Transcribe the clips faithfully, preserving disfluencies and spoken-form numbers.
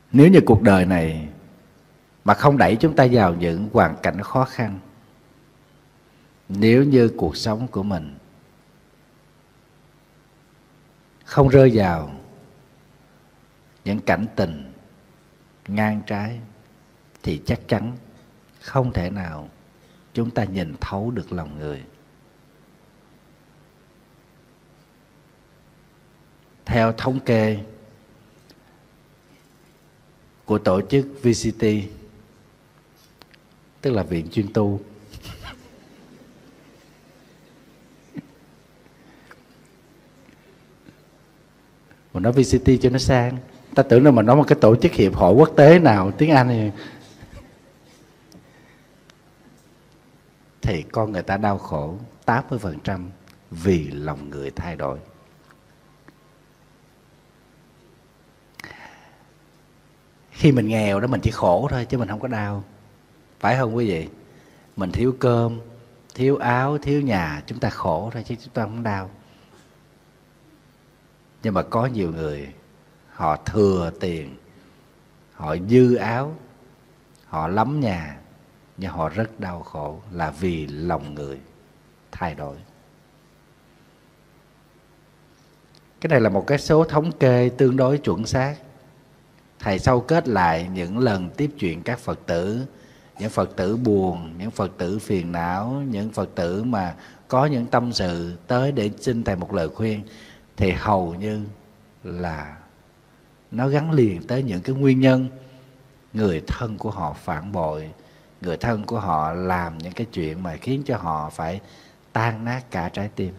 Nếu như cuộc đời này mà không đẩy chúng ta vào những hoàn cảnh khó khăn, nếu như cuộc sống của mình không rơi vào những cảnh tình ngang trái, thì chắc chắn không thể nào chúng ta nhìn thấu được lòng người. Theo thống kê của tổ chức vê xê tê, tức là Viện Chuyên Tu, mà nói vê xê tê cho nó sang, ta tưởng là mà nói một cái tổ chức hiệp hội quốc tế nào tiếng Anh thì, thì con người ta đau khổ tám mươi phần trăm vì lòng người thay đổi. Khi mình nghèo đó mình chỉ khổ thôi chứ mình không có đau, phải không quý vị? Mình thiếu cơm, thiếu áo, thiếu nhà, chúng ta khổ thôi chứ chúng ta không đau. Nhưng mà có nhiều người họ thừa tiền, họ dư áo, họ lắm nhà, nhưng họ rất đau khổ là vì lòng người thay đổi. Cái này là một cái số thống kê tương đối chuẩn xác. Thầy sâu kết lại những lần tiếp chuyện các Phật tử, những Phật tử buồn, những Phật tử phiền não, những Phật tử mà có những tâm sự tới để xin Thầy một lời khuyên, thì hầu như là nó gắn liền tới những cái nguyên nhân người thân của họ phản bội, người thân của họ làm những cái chuyện mà khiến cho họ phải tan nát cả trái tim.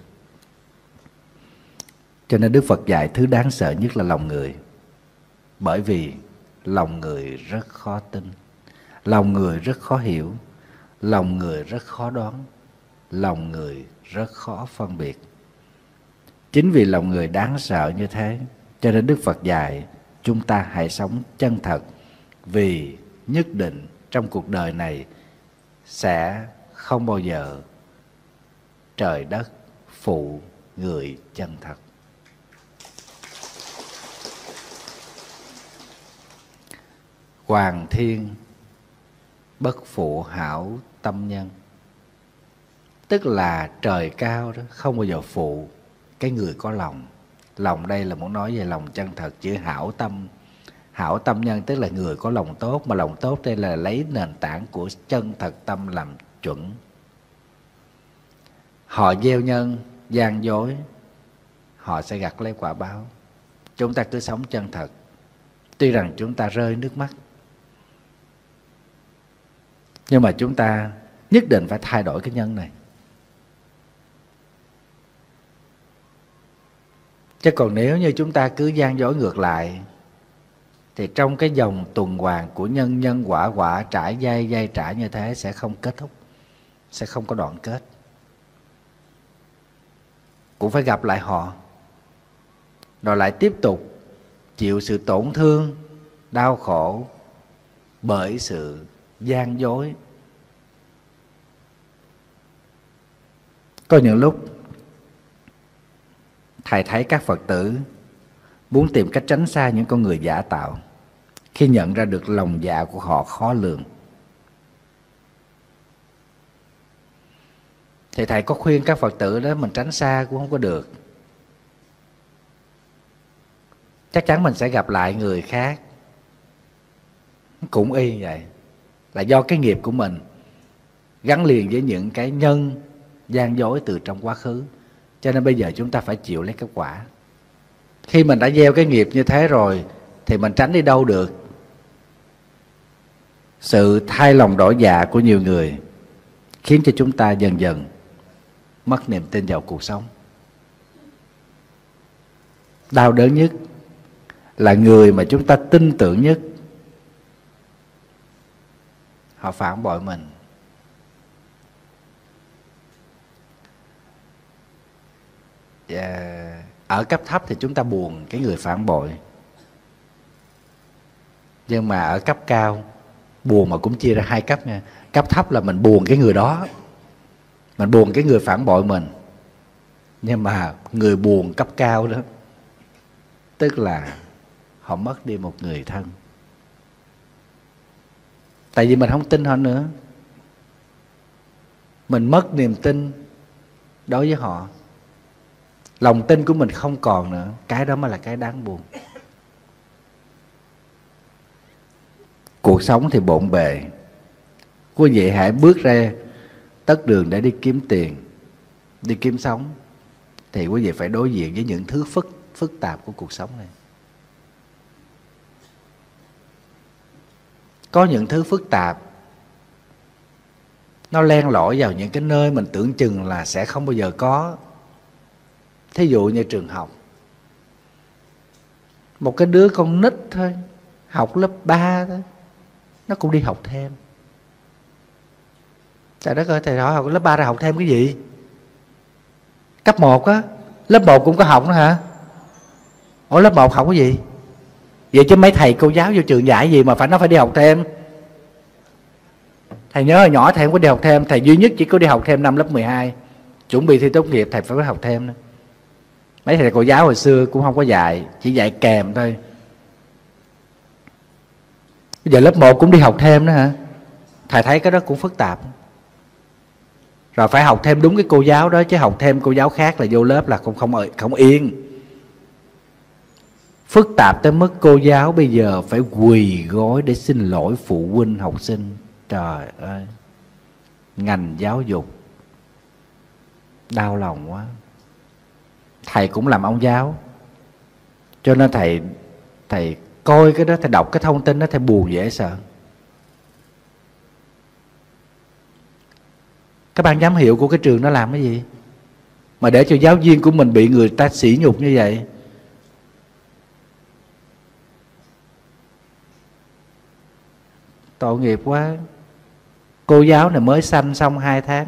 Cho nên Đức Phật dạy thứ đáng sợ nhất là lòng người. Bởi vì lòng người rất khó tin, lòng người rất khó hiểu, lòng người rất khó đoán, lòng người rất khó phân biệt. Chính vì lòng người đáng sợ như thế, cho nên Đức Phật dạy chúng ta hãy sống chân thật, vì nhất định trong cuộc đời này sẽ không bao giờ trời đất phụ người chân thật. Hoàng thiên bất phụ hảo tâm nhân, tức là trời cao đó không bao giờ phụ cái người có lòng. Lòng đây là muốn nói về lòng chân thật, chữ hảo tâm. Hảo tâm nhân tức là người có lòng tốt, mà lòng tốt đây là lấy nền tảng của chân thật tâm làm chuẩn. Họ gieo nhân, gian dối, họ sẽ gặt lấy quả báo. Chúng ta cứ sống chân thật, tuy rằng chúng ta rơi nước mắt, nhưng mà chúng ta nhất định phải thay đổi cái nhân này. Chứ còn nếu như chúng ta cứ gian dối ngược lại, thì trong cái dòng tuần hoàn của nhân nhân quả quả trải dây dây trải như thế sẽ không kết thúc, sẽ không có đoạn kết. Cũng phải gặp lại họ, rồi lại tiếp tục chịu sự tổn thương, đau khổ bởi sự gian dối. Có những lúc Thầy thấy các Phật tử muốn tìm cách tránh xa những con người giả tạo, khi nhận ra được lòng dạ của họ khó lường. Thì Thầy có khuyên các Phật tử đó mình tránh xa cũng không có được. Chắc chắn mình sẽ gặp lại người khác cũng y vậy, là do cái nghiệp của mình gắn liền với những cái nhân gian dối từ trong quá khứ. Cho nên bây giờ chúng ta phải chịu lấy cái quả. Khi mình đã gieo cái nghiệp như thế rồi thì mình tránh đi đâu được. Sự thay lòng đổi dạ của nhiều người khiến cho chúng ta dần dần mất niềm tin vào cuộc sống. Đau đớn nhất là người mà chúng ta tin tưởng nhất, họ phản bội mình. Và ở cấp thấp thì chúng ta buồn cái người phản bội, nhưng mà ở cấp cao buồn mà cũng chia ra hai cấp nha. Cấp thấp là mình buồn cái người đó, mình buồn cái người phản bội mình. Nhưng mà người buồn cấp cao đó, tức là họ mất đi một người thân, Tại vì mình không tin họ nữa. Mình mất niềm tin đối với họ. Lòng tin của mình không còn nữa. Cái đó mới là cái đáng buồn. Cuộc sống thì bộn bề. Quý vị hãy bước ra tất đường để đi kiếm tiền, đi kiếm sống, thì quý vị phải đối diện với những thứ phức, phức tạp của cuộc sống này. Có những thứ phức tạp nó len lỏi vào những cái nơi mình tưởng chừng là sẽ không bao giờ có. Thí dụ như trường học. Một cái đứa con nít thôi, học lớp ba thôi, nó cũng đi học thêm. Trời đất ơi, thầy hỏi học lớp ba ra học thêm cái gì? Cấp một á, lớp một cũng có học nữa hả? Ủa lớp một học cái gì? Vậy chứ mấy thầy cô giáo vô trường dạy gì mà phải nó phải đi học thêm? Thầy nhớ hồi nhỏ thầy không có đi học thêm. Thầy duy nhất chỉ có đi học thêm năm lớp mười hai, chuẩn bị thi tốt nghiệp thầy phải học thêm nữa. Mấy thầy cô giáo hồi xưa cũng không có dạy, chỉ dạy kèm thôi. Bây giờ lớp một cũng đi học thêm nữa hả? Thầy thấy cái đó cũng phức tạp. Rồi phải học thêm đúng cái cô giáo đó, chứ học thêm cô giáo khác là vô lớp là không không không yên. Phức tạp tới mức cô giáo bây giờ phải quỳ gối để xin lỗi phụ huynh học sinh. Trời ơi, ngành giáo dục đau lòng quá. Thầy cũng làm ông giáo, cho nên thầy thầy coi cái đó, thầy đọc cái thông tin đó, thầy buồn dễ sợ. Các ban giám hiệu của cái trường đó làm cái gì mà để cho giáo viên của mình bị người ta sỉ nhục như vậy? Tội nghiệp quá. Cô giáo này mới sanh xong hai tháng,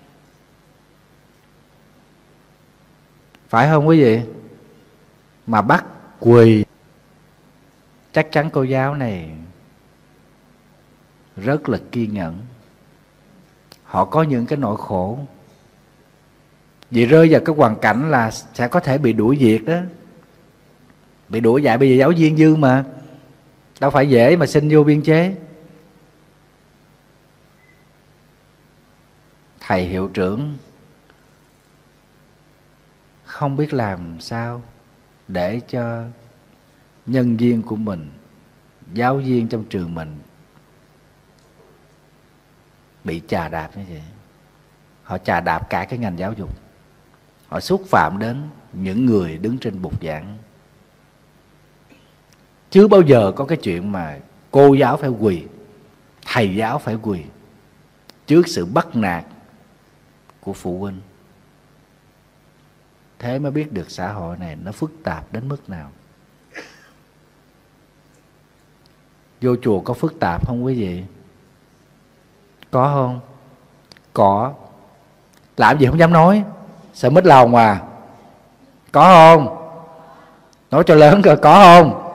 phải không quý vị? Mà bắt quỳ. Chắc chắn cô giáo này rất là kiên nhẫn. Họ có những cái nỗi khổ. Vì rơi vào cái hoàn cảnh là sẽ có thể bị đuổi việc đó. Bị đuổi dạy, bây giờ giáo viên dư mà, đâu phải dễ mà xin vô biên chế. Thầy hiệu trưởng không biết làm sao để cho nhân viên của mình, giáo viên trong trường mình bị chà đạp như vậy. Họ chà đạp cả cái ngành giáo dục. Họ xúc phạm đến những người đứng trên bục giảng. Chưa bao giờ có cái chuyện mà cô giáo phải quỳ, thầy giáo phải quỳ trước sự bắt nạt của phụ huynh. Thế mới biết được xã hội này nó phức tạp đến mức nào. Vô chùa có phức tạp không quý vị? Có không? Có. Làm gì không dám nói, sợ mất lòng mà. Có không? Nói cho lớn coi, có không?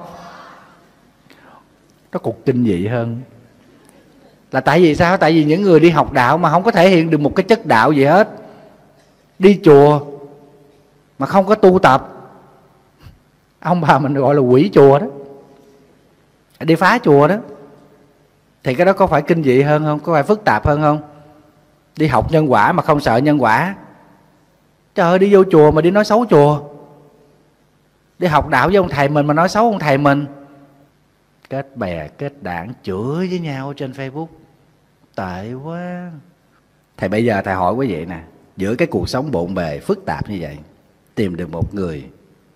Nó còn kinh dị hơn. Là tại vì sao? Tại vì những người đi học đạo mà không có thể hiện được một cái chất đạo gì hết, đi chùa mà không có tu tập, ông bà mình gọi là quỷ chùa đó, đi phá chùa đó, thì cái đó có phải kinh dị hơn không? Có phải phức tạp hơn không? Đi học nhân quả mà không sợ nhân quả. Trời ơi, đi vô chùa mà đi nói xấu chùa. Đi học đạo với ông thầy mình mà nói xấu ông thầy mình. Kết bè kết đảng chửi với nhau trên Facebook. Tệ quá. Thầy bây giờ thầy hỏi quý vị nè, giữa cái cuộc sống bộn bề phức tạp như vậy, tìm được một người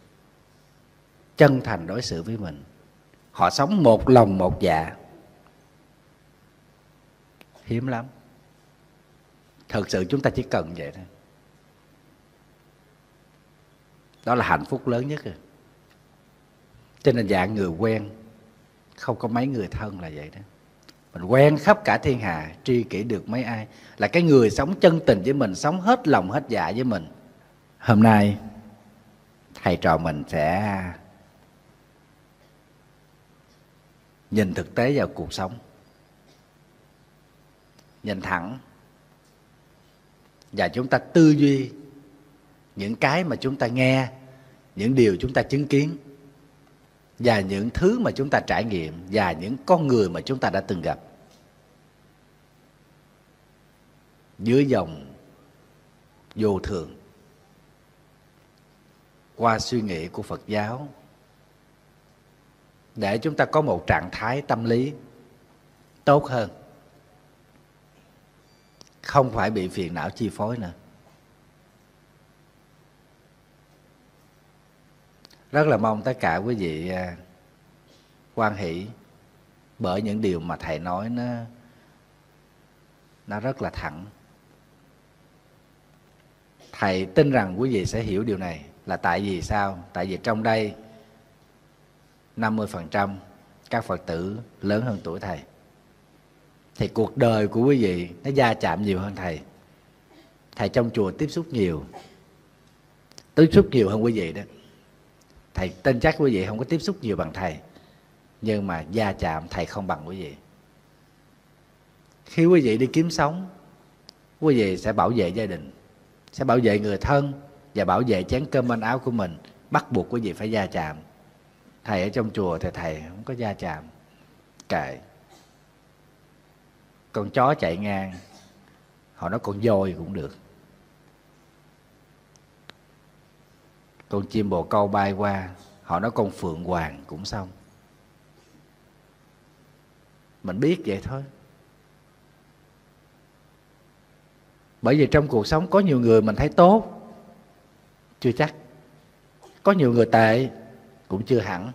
chân thành đối xử với mình, họ sống một lòng một dạ, hiếm lắm. Thật sự chúng ta chỉ cần vậy thôi. Đó là hạnh phúc lớn nhất rồi. Cho nên dạng người quen, không có mấy người thân là vậy đó. Mình quen khắp cả thiên hà, tri kỷ được mấy ai. Là cái người sống chân tình với mình, sống hết lòng hết dạ với mình. Hôm nay thầy trò mình sẽ nhìn thực tế vào cuộc sống, nhìn thẳng, và chúng ta tư duy những cái mà chúng ta nghe, những điều chúng ta chứng kiến, và những thứ mà chúng ta trải nghiệm, và những con người mà chúng ta đã từng gặp. dưới dòng vô thường, qua suy nghĩ của Phật giáo, để chúng ta có một trạng thái tâm lý tốt hơn, không phải bị phiền não chi phối nữa. Rất là mong tất cả quý vị hoan hỷ bởi những điều mà thầy nói nó nó rất là thẳng. Thầy tin rằng quý vị sẽ hiểu điều này. Là tại vì sao? Tại vì trong đây năm mươi phần trăm các Phật tử lớn hơn tuổi thầy, thì cuộc đời của quý vị nó va chạm nhiều hơn thầy. Thầy trong chùa tiếp xúc nhiều, tiếp xúc nhiều hơn quý vị đó. Thầy tin chắc quý vị không có tiếp xúc nhiều bằng thầy, nhưng mà va chạm thầy không bằng quý vị. Khi quý vị đi kiếm sống, quý vị sẽ bảo vệ gia đình, sẽ bảo vệ người thân và bảo vệ chén cơm manh áo của mình. Bắt buộc quý vị phải va chạm. Thầy ở trong chùa thì thầy không có va chạm. Kệ. Con chó chạy ngang, họ nói con voi cũng được. Con chim bồ câu bay qua, họ nói con phượng hoàng cũng xong. Mình biết vậy thôi. Bởi vì trong cuộc sống có nhiều người mình thấy tốt, chưa chắc. Có nhiều người tệ, cũng chưa hẳn.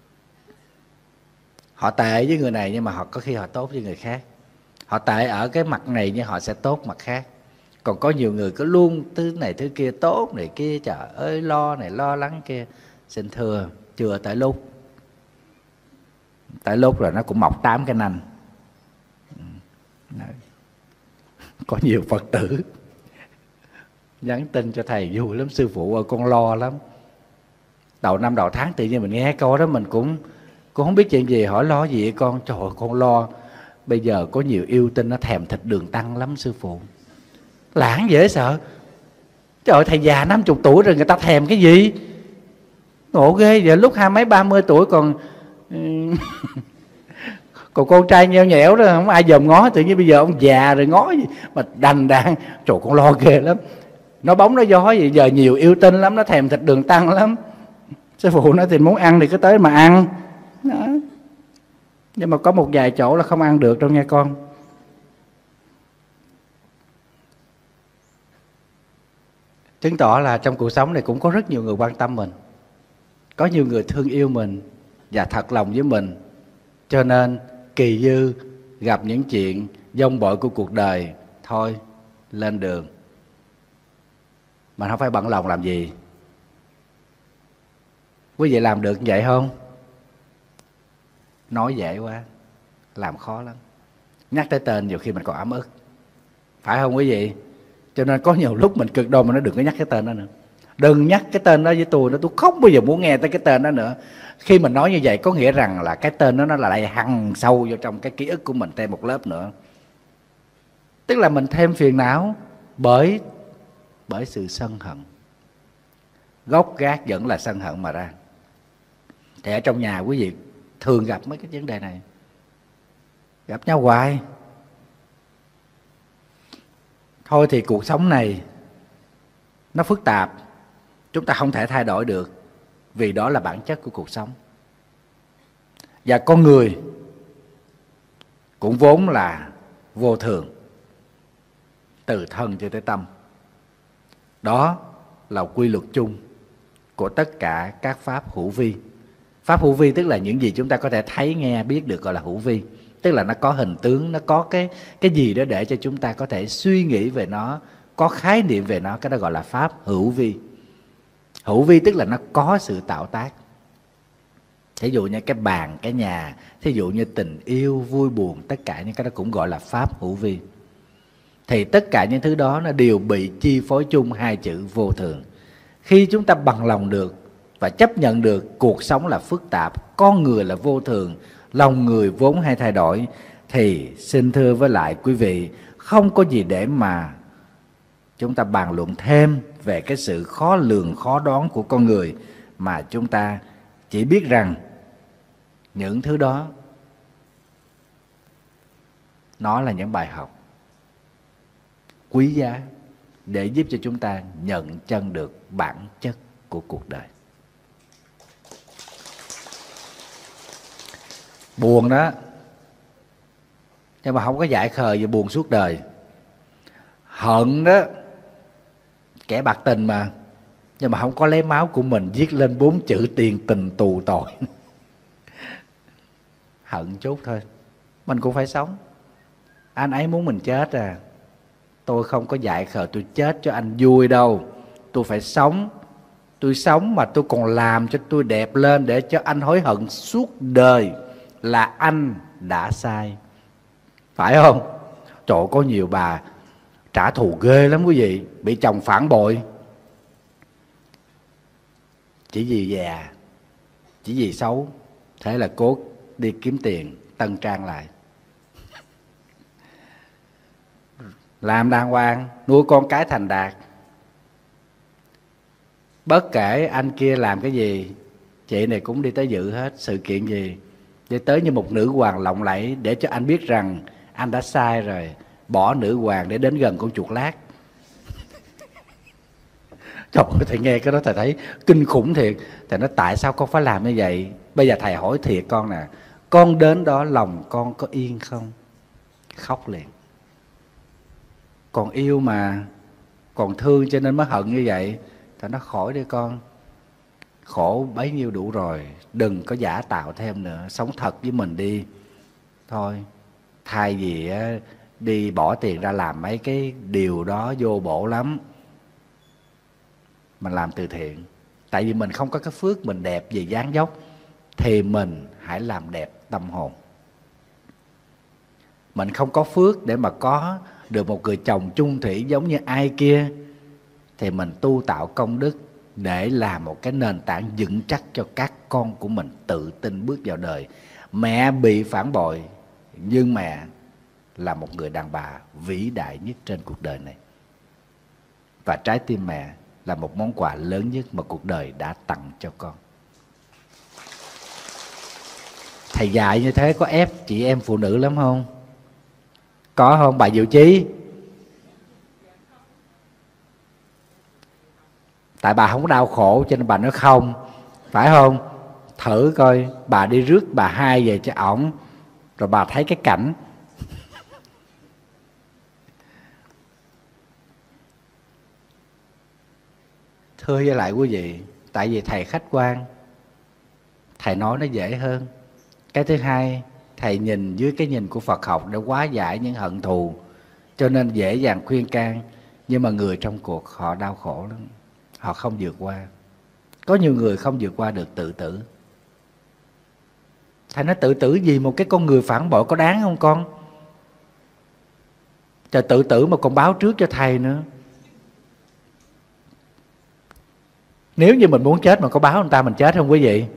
Họ tệ với người này nhưng mà họ có khi họ tốt với người khác. Họ tệ ở cái mặt này nhưng họ sẽ tốt mặt khác. Còn có nhiều người cứ luôn thứ này thứ kia, tốt này kia, trời ơi lo này lo lắng kia. Xin thưa, chưa tới lúc. Tới lúc rồi nó cũng mọc tám cái nanh. Có nhiều Phật tử nhắn tin cho thầy vui lắm: sư phụ ơi con lo lắm. Đầu năm đầu tháng tự nhiên mình nghe câu đó mình cũng cũng không biết chuyện gì, hỏi lo gì vậy con? Trời ơi con lo bây giờ có nhiều yêu tinh nó thèm thịt đường tăng lắm sư phụ. Lãng dễ sợ. Trời ơi thầy già năm chục tuổi rồi người ta thèm cái gì? Ngộ ghê. Giờ lúc hai mấy ba mươi tuổi còn còn con trai nheo nhẽo đó không ai dòm ngó, tự nhiên bây giờ ông già rồi ngó gì mà đành đàn. Trời con lo ghê lắm. Nó bóng nó gió gì giờ nhiều yêu tinh lắm, nó thèm thịt đường tăng lắm. Sư phụ nói thì muốn ăn thì cứ tới mà ăn đó. Nhưng mà có một vài chỗ là không ăn được đâu nghe con. Chứng tỏ là trong cuộc sống này cũng có rất nhiều người quan tâm mình, có nhiều người thương yêu mình và thật lòng với mình. Cho nên kỳ dư gặp những chuyện dông bội của cuộc đời, thôi lên đường. Mà không phải bận lòng làm gì. Quý vị làm được như vậy không? Nói dễ quá, làm khó lắm. Nhắc tới tên nhiều khi mình còn ấm ức, phải không quý vị? Cho nên có nhiều lúc mình cực đoan mà nó đừng có nhắc cái tên đó nữa. Đừng nhắc cái tên đó với tôi nữa, tôi không bao giờ muốn nghe tới cái tên đó nữa. Khi mình nói như vậy có nghĩa rằng là cái tên đó nó là lại hằn sâu vô trong cái ký ức của mình thêm một lớp nữa. Tức là mình thêm phiền não bởi bởi sự sân hận. Gốc gác vẫn là sân hận mà ra. Thì ở trong nhà quý vị thường gặp mấy cái vấn đề này, gặp nhau hoài. Thôi thì cuộc sống này nó phức tạp, chúng ta không thể thay đổi được, vì đó là bản chất của cuộc sống. Và con người cũng vốn là vô thường, từ thân cho tới tâm. Đó là quy luật chung của tất cả các pháp hữu vi. Pháp hữu vi tức là những gì chúng ta có thể thấy, nghe, biết được gọi là hữu vi. Tức là nó có hình tướng, nó có cái, cái gì đó để cho chúng ta có thể suy nghĩ về nó, có khái niệm về nó. Cái đó gọi là pháp hữu vi. Hữu vi tức là nó có sự tạo tác. Thí dụ như cái bàn, cái nhà, thí dụ như tình yêu, vui buồn, tất cả những cái đó cũng gọi là pháp hữu vi. Thì tất cả những thứ đó nó đều bị chi phối chung hai chữ vô thường. Khi chúng ta bằng lòng được và chấp nhận được cuộc sống là phức tạp, con người là vô thường, lòng người vốn hay thay đổi, thì xin thưa với lại quý vị, không có gì để mà chúng ta bàn luận thêm về cái sự khó lường, khó đoán của con người, mà chúng ta chỉ biết rằng những thứ đó nó là những bài học. quý giá để giúp cho chúng ta nhận chân được bản chất của cuộc đời. Buồn đó, nhưng mà không có dại khờ gì buồn suốt đời. Hận đó, kẻ bạc tình mà, nhưng mà không có lấy máu của mình viết lên bốn chữ tiền tình tù tội. Hận chút thôi, mình cũng phải sống. Anh ấy muốn mình chết à, tôi không có dại khờ tôi chết cho anh vui đâu. Tôi phải sống. Tôi sống mà tôi còn làm cho tôi đẹp lên để cho anh hối hận suốt đời là anh đã sai. Phải không? Trời ơi, có nhiều bà trả thù ghê lắm quý vị. Bị chồng phản bội chỉ vì già, chỉ vì xấu. Thế là cố đi kiếm tiền tân trang lại, làm đàng hoàng, nuôi con cái thành đạt. Bất kể anh kia làm cái gì, chị này cũng đi tới dự hết. Sự kiện gì đi tới như một nữ hoàng lộng lẫy để cho anh biết rằng anh đã sai rồi. Bỏ nữ hoàng để đến gần con chuột lát. Trời ơi, thầy nghe cái đó thầy thấy kinh khủng thiệt. Thầy nói tại sao con phải làm như vậy? Bây giờ thầy hỏi thiệt con nè, con đến đó lòng con có yên không? Khóc liền. Còn yêu mà, còn thương cho nên mới hận như vậy. Thầy nói khỏi đi con, khổ bấy nhiêu đủ rồi, đừng có giả tạo thêm nữa, sống thật với mình đi. Thôi, thay vì đi bỏ tiền ra làm mấy cái điều đó vô bổ lắm, mình làm từ thiện. Tại vì mình không có cái phước mình đẹp về dáng dốc, thì mình hãy làm đẹp tâm hồn. Mình không có phước để mà có được một người chồng chung thủy giống như ai kia, thì mình tu tạo công đức để làm một cái nền tảng vững chắc cho các con của mình tự tin bước vào đời. Mẹ bị phản bội, nhưng mẹ là một người đàn bà vĩ đại nhất trên cuộc đời này. Và trái tim mẹ là một món quà lớn nhất mà cuộc đời đã tặng cho con. Thầy dạy như thế có ép chị em phụ nữ lắm không? Có không bà Diệu Chí? Tại bà không có đau khổ cho nên bà nói không, phải không? Thử coi bà đi rước bà hai về cho ổng, rồi bà thấy cái cảnh. Thưa với lại quý vị, tại vì thầy khách quan, thầy nói nó dễ hơn. Cái thứ hai, thầy nhìn dưới cái nhìn của Phật học để hóa giải những hận thù, cho nên dễ dàng khuyên can. Nhưng mà người trong cuộc họ đau khổ lắm, họ không vượt qua. Có nhiều người không vượt qua được tự tử. Thầy nói tự tử vì một cái con người phản bội có đáng không con? Trời, tự tử mà còn báo trước cho thầy nữa. Nếu như mình muốn chết mà có báo người ta mình chết không quý vị?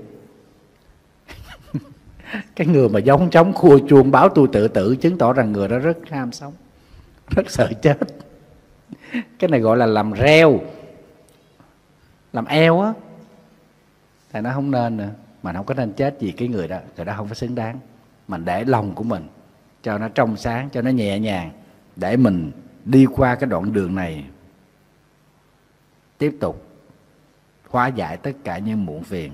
Cái người mà giống trống khua chuông báo tôi tự tử chứng tỏ rằng người đó rất ham sống, rất sợ chết. Cái này gọi là làm reo, làm eo á. Thầy nói không nên nữa. Mà không có nên chết vì cái người đó, người đó không có xứng đáng. Mình để lòng của mình cho nó trong sáng, cho nó nhẹ nhàng, để mình đi qua cái đoạn đường này, tiếp tục hóa giải tất cả những muộn phiền.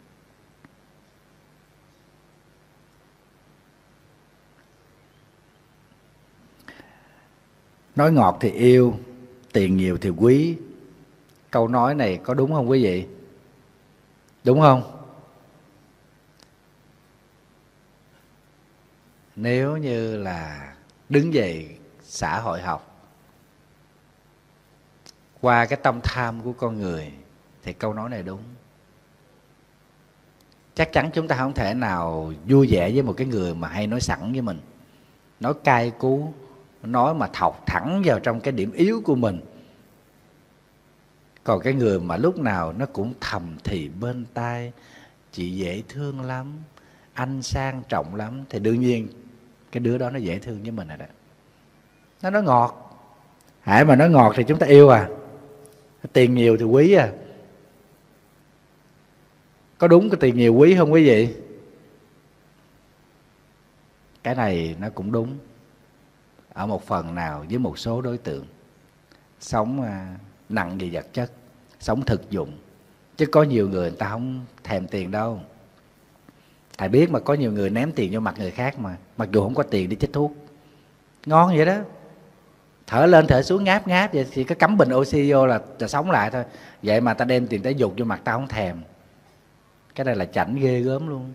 Nói ngọt thì yêu, tiền nhiều thì quý. Câu nói này có đúng không quý vị? Đúng không? Nếu như là đứng về xã hội học, qua cái tâm tham của con người, thì câu nói này đúng. Chắc chắn chúng ta không thể nào vui vẻ với một cái người mà hay nói sẵn với mình, nói cay cú, nói mà thọc thẳng vào trong cái điểm yếu của mình. Còn cái người mà lúc nào nó cũng thầm thì bên tai, chị dễ thương lắm, anh sang trọng lắm, thì đương nhiên cái đứa đó nó dễ thương với mình rồi đó. Nó nói ngọt. Hãy mà nói ngọt thì chúng ta yêu à. Tiền nhiều thì quý à. Có đúng cái tiền nhiều quý không quý vị? Cái này nó cũng đúng ở một phần nào với một số đối tượng. sống à, nặng về vật chất, sống thực dụng. Chứ có nhiều người người ta không thèm tiền đâu. Thầy biết mà, có nhiều người ném tiền vô mặt người khác mà, mặc dù không có tiền đi chích thuốc. Ngon vậy đó. Thở lên thở xuống ngáp ngáp vậy, thì có cắm bình oxy vô là, là sống lại thôi. Vậy mà ta đem tiền thể dục vô mặt ta không thèm. Cái này là chảnh ghê gớm luôn.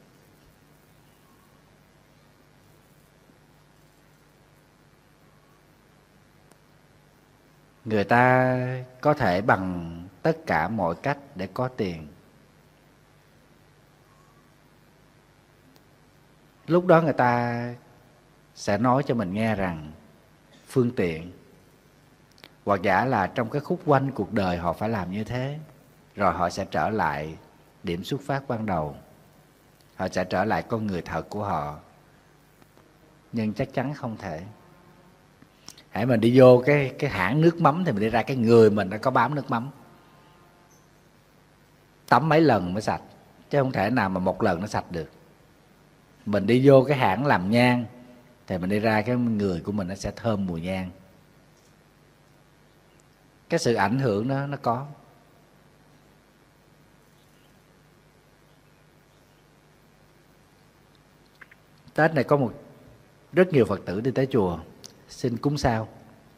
Người ta có thể bằng tất cả mọi cách để có tiền. Lúc đó người ta sẽ nói cho mình nghe rằng phương tiện, hoặc giả là trong cái khúc quanh cuộc đời họ phải làm như thế, rồi họ sẽ trở lại điểm xuất phát ban đầu, họ sẽ trở lại con người thật của họ. Nhưng chắc chắn không thể. Hãy mình đi vô cái, cái hãng nước mắm thì mình đi ra cái người mình đã có bám nước mắm. Tắm mấy lần mới sạch, chứ không thể nào mà một lần nó sạch được. Mình đi vô cái hãng làm nhang thì mình đi ra cái người của mình nó sẽ thơm mùi nhang. Cái sự ảnh hưởng đó nó có. Tết này có một rất nhiều Phật tử đi tới chùa xin cúng sao.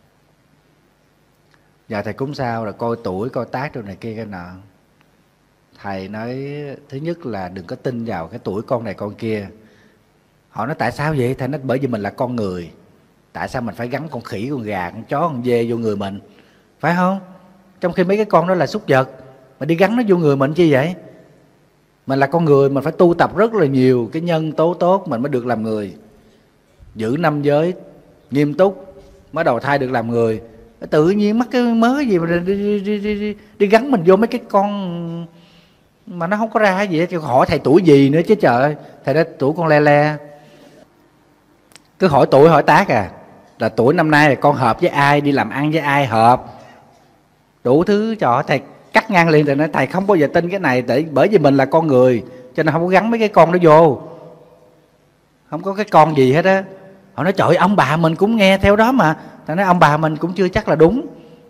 Giờ thầy cúng sao là coi tuổi, coi tác rồi này kia cái nọ. Thầy nói thứ nhất là đừng có tin vào cái tuổi con này con kia. Họ nói tại sao vậy? Thầy nói bởi vì mình là con người. Tại sao mình phải gắn con khỉ, con gà, con chó, con dê vô người mình? Phải không? Trong khi mấy cái con đó là súc vật, mà đi gắn nó vô người mình chi vậy? Mình là con người, mình phải tu tập rất là nhiều cái nhân tố tốt mình mới được làm người. Giữ năm giới nghiêm túc mới đầu thai được làm người. Tự nhiên mắc cái mớ gì mà đi, đi, đi, đi, đi, đi gắn mình vô mấy cái con mà nó không có ra gì hết. Hỏi thầy tuổi gì nữa chứ trời. Thầy nói tuổi con le le. Cứ hỏi tuổi hỏi tác à. Là tuổi năm nay là con hợp với ai, đi làm ăn với ai hợp. Đủ thứ cho thầy cắt ngang liền. Thầy nói thầy không bao giờ tin cái này, tại bởi vì mình là con người cho nên không có gắn mấy cái con đó vô. Không có cái con gì hết á. Họ nói trời ơi, ông bà mình cũng nghe theo đó mà. Thầy nói ông bà mình cũng chưa chắc là đúng.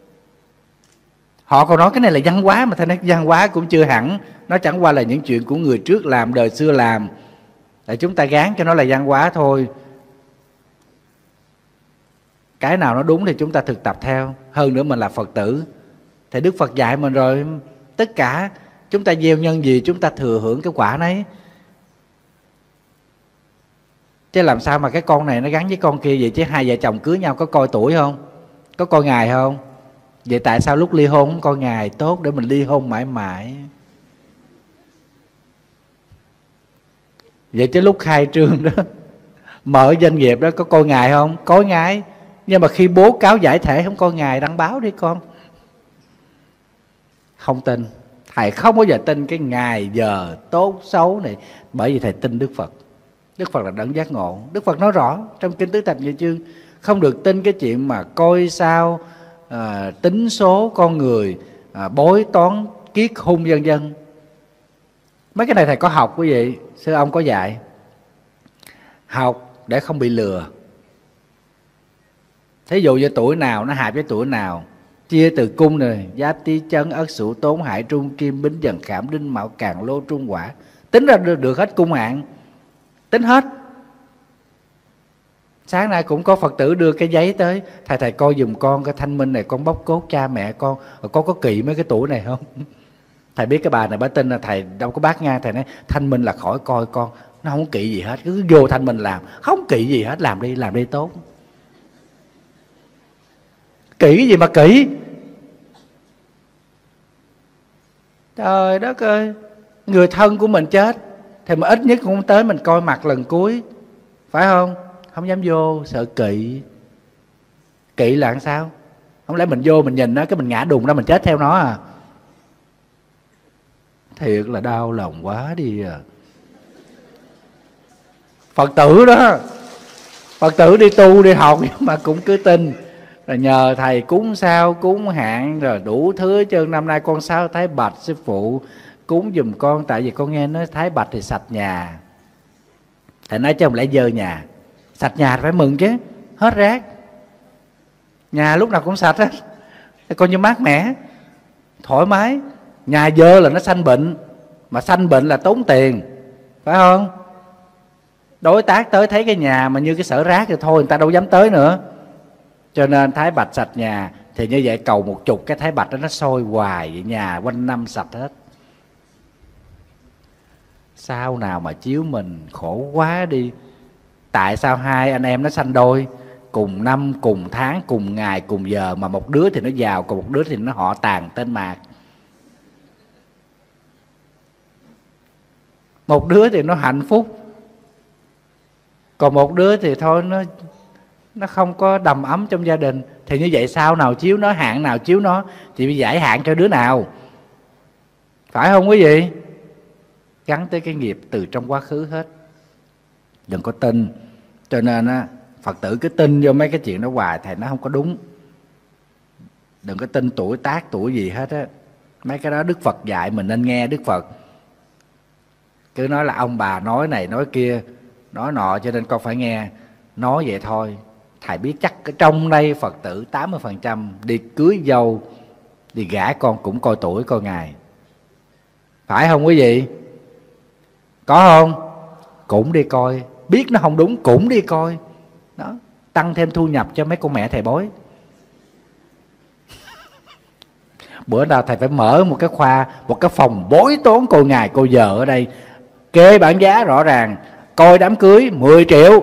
Họ còn nói cái này là văn hóa, mà thầy nói văn hóa cũng chưa hẳn. Nó chẳng qua là những chuyện của người trước làm, đời xưa làm. Tại chúng ta gán cho nó là văn hóa thôi. Cái nào nó đúng thì chúng ta thực tập theo. Hơn nữa mình là Phật tử. Thì Đức Phật dạy mình rồi, tất cả chúng ta gieo nhân gì chúng ta thừa hưởng cái quả nấy. Chứ làm sao mà cái con này nó gắn với con kia vậy? Chứ hai vợ chồng cưới nhau có coi tuổi không? Có coi ngày không? Vậy tại sao lúc ly hôn không coi ngày tốt để mình ly hôn mãi mãi? Vậy chứ lúc khai trương đó, mở doanh nghiệp đó có coi ngày không? Coi ngày. Nhưng mà khi bố cáo giải thể không coi ngày đăng báo đi con. Không tin. Thầy không bao giờ tin cái ngày giờ tốt xấu này. Bởi vì thầy tin Đức Phật. Đức Phật là đấng giác ngộ. Đức Phật nói rõ trong Kinh Tứ Thập Nhị Chương, không được tin cái chuyện mà coi sao, à, tính số con người, à, bói toán, kiết hung vân vân. Mấy cái này thầy có học quý vị, sư ông có dạy. Học để không bị lừa. Thí dụ như tuổi nào nó hợp với tuổi nào, chia từ cung này, Giáp Tý Chân, Ất Sửu, Tốn, Hại, Trung, Kim, Bính, Dần, Khảm, Đinh, Mão, Càn, Lô, Trung, Quả. Tính ra được, được hết cung hạn. Tính hết. Sáng nay cũng có Phật tử đưa cái giấy tới, thầy thầy coi giùm con cái thanh minh này, con bóc cốt cha mẹ con, con có kỵ mấy cái tuổi này không? Thầy biết cái bà này bà tin là thầy đâu có bác ngang. Thầy nói thanh minh là khỏi coi con, nó không kỵ gì hết, cứ vô thanh minh làm, không kỵ gì hết, làm đi, làm đi tốt. Kỵ cái gì mà kỵ? Trời đất ơi, người thân của mình chết thì mà ít nhất cũng tới mình coi mặt lần cuối, phải không? Không dám vô, sợ kỵ. Kỵ là làm sao? Không lẽ mình vô mình nhìn nó, cái mình ngã đùng ra mình chết theo nó à? Thiệt là đau lòng quá đi à. Phật tử đó, Phật tử đi tu đi học nhưng mà cũng cứ tin. Rồi nhờ thầy cúng sao cúng hạn rồi đủ thứ. Chứ năm nay con sao Thái Bạch sư phụ cúng giùm con, tại vì con nghe nói Thái Bạch thì sạch nhà. Thầy nói chứ không lẽ dơ nhà? Sạch nhà phải mừng chứ, hết rác. Nhà lúc nào cũng sạch hết. coi như mát mẻ, thoải mái. Nhà dơ là nó sanh bệnh, mà sanh bệnh là tốn tiền, phải không? Đối tác tới thấy cái nhà mà như cái xở rác thì thôi người ta đâu dám tới nữa. Cho nên thái bạch sạch nhà, thì như vậy cầu một chục cái thái bạch đó nó sôi hoài vậy, nhà quanh năm sạch hết. Sao nào mà chiếu mình khổ quá đi. Tại sao hai anh em nó sanh đôi, cùng năm, cùng tháng, cùng ngày, cùng giờ, mà một đứa thì nó giàu, còn một đứa thì nó họ tàn tên mạc. Một đứa thì nó hạnh phúc, còn một đứa thì thôi nó nó không có đầm ấm trong gia đình. Thì như vậy sao nào chiếu nó, hạn nào chiếu nó, thì phải giải hạn cho đứa nào, phải không quý vị? Gắn tới cái nghiệp từ trong quá khứ hết. Đừng có tin. Cho nên á, Phật tử cứ tin vô mấy cái chuyện đó hoài, thầy nó không có đúng. Đừng có tin tuổi tác tuổi gì hết á. Mấy cái đó Đức Phật dạy mình nên nghe Đức Phật. Cứ nói là ông bà nói này nói kia, nói nọ, cho nên con phải nghe. Nói vậy thôi. Thầy biết chắc trong đây Phật tử tám mươi phần trăm đi cưới dâu, đi gả con cũng coi tuổi coi ngày, phải không quý vị? Có không? Cũng đi coi. Biết nó không đúng cũng đi coi. Đó, tăng thêm thu nhập cho mấy cô mẹ thầy bói. Bữa nào thầy phải mở một cái khoa, một cái phòng bói toán coi ngày coi giờ ở đây, kê bảng giá rõ ràng. Coi đám cưới mười triệu,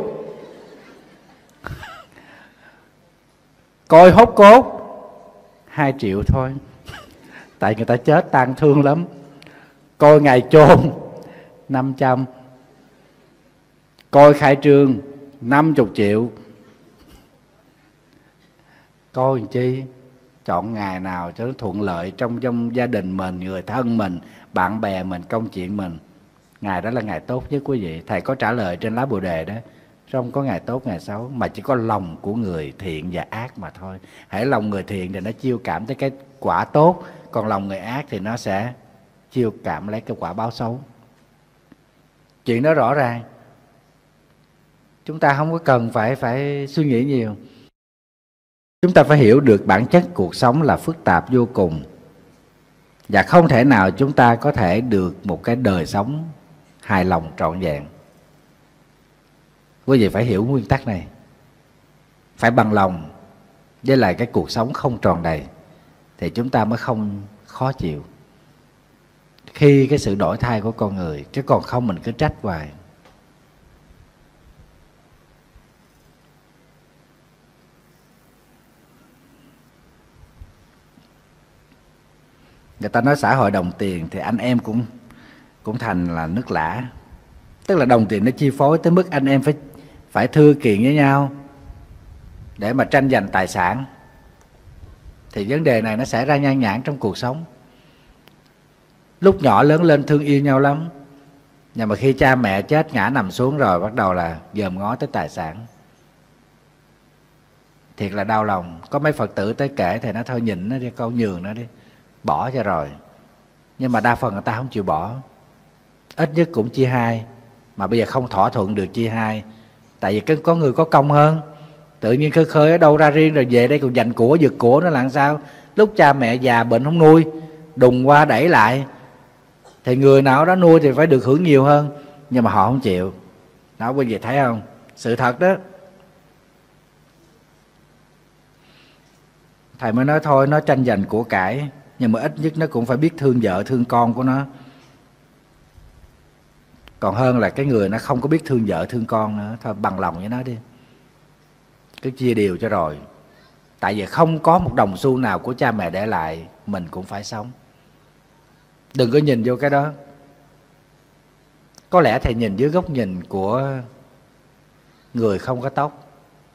coi hốt cốt hai triệu thôi. Tại người ta chết tang thương lắm. Coi ngày chôn năm trăm, coi khai trương năm mươi triệu. Coi làm chi? Chọn ngày nào cho nó thuận lợi trong trong gia đình mình, người thân mình, bạn bè mình, công chuyện mình. Ngày đó là ngày tốt nhất quý vị. Thầy có trả lời trên lá Bồ Đề đó. Không có ngày tốt ngày xấu, mà chỉ có lòng của người thiện và ác mà thôi. Hễ lòng người thiện thì nó chiêu cảm tới cái quả tốt, còn lòng người ác thì nó sẽ chiêu cảm lấy cái quả báo xấu. Chuyện đó rõ ràng. Chúng ta không có cần phải phải suy nghĩ nhiều. Chúng ta phải hiểu được bản chất cuộc sống là phức tạp vô cùng, và không thể nào chúng ta có thể được một cái đời sống hài lòng trọn vẹn. Quý vị phải hiểu nguyên tắc này. Phải bằng lòng với lại cái cuộc sống không tròn đầy, thì chúng ta mới không khó chịu khi cái sự đổi thay của con người. Chứ còn không mình cứ trách hoài. Người ta nói xã hội đồng tiền thì anh em cũng cũng thành là nước lã. Tức là đồng tiền nó chi phối tới mức anh em phải phải thưa kiện với nhau để mà tranh giành tài sản. Thì vấn đề này nó xảy ra nhan nhản trong cuộc sống. Lúc nhỏ lớn lên thương yêu nhau lắm, nhưng mà khi cha mẹ chết ngã nằm xuống rồi, bắt đầu là dòm ngó tới tài sản. Thiệt là đau lòng. Có mấy Phật tử tới kể thì nó thôi nhìn nó đi, câu nhường nó đi, bỏ cho rồi. Nhưng mà đa phần người ta không chịu bỏ. Ít nhất cũng chia hai, mà bây giờ không thỏa thuận được chia hai. Tại vì có người có công hơn. Tự nhiên khơi khơi ở đâu ra riêng rồi về đây còn giành của giật của nó làm sao? Lúc cha mẹ già bệnh không nuôi, đùng qua đẩy lại, thì người nào đó nuôi thì phải được hưởng nhiều hơn. Nhưng mà họ không chịu. Đó, quý vị thấy không? Sự thật đó. Thầy mới nói thôi, nó tranh giành của cải, nhưng mà ít nhất nó cũng phải biết thương vợ thương con của nó. Còn hơn là cái người nó không có biết thương vợ thương con nữa. Thôi bằng lòng với nó đi, cứ chia đều cho rồi. Tại vì không có một đồng xu nào của cha mẹ để lại, mình cũng phải sống. Đừng có nhìn vô cái đó. Có lẽ thầy nhìn dưới góc nhìn của người không có tóc.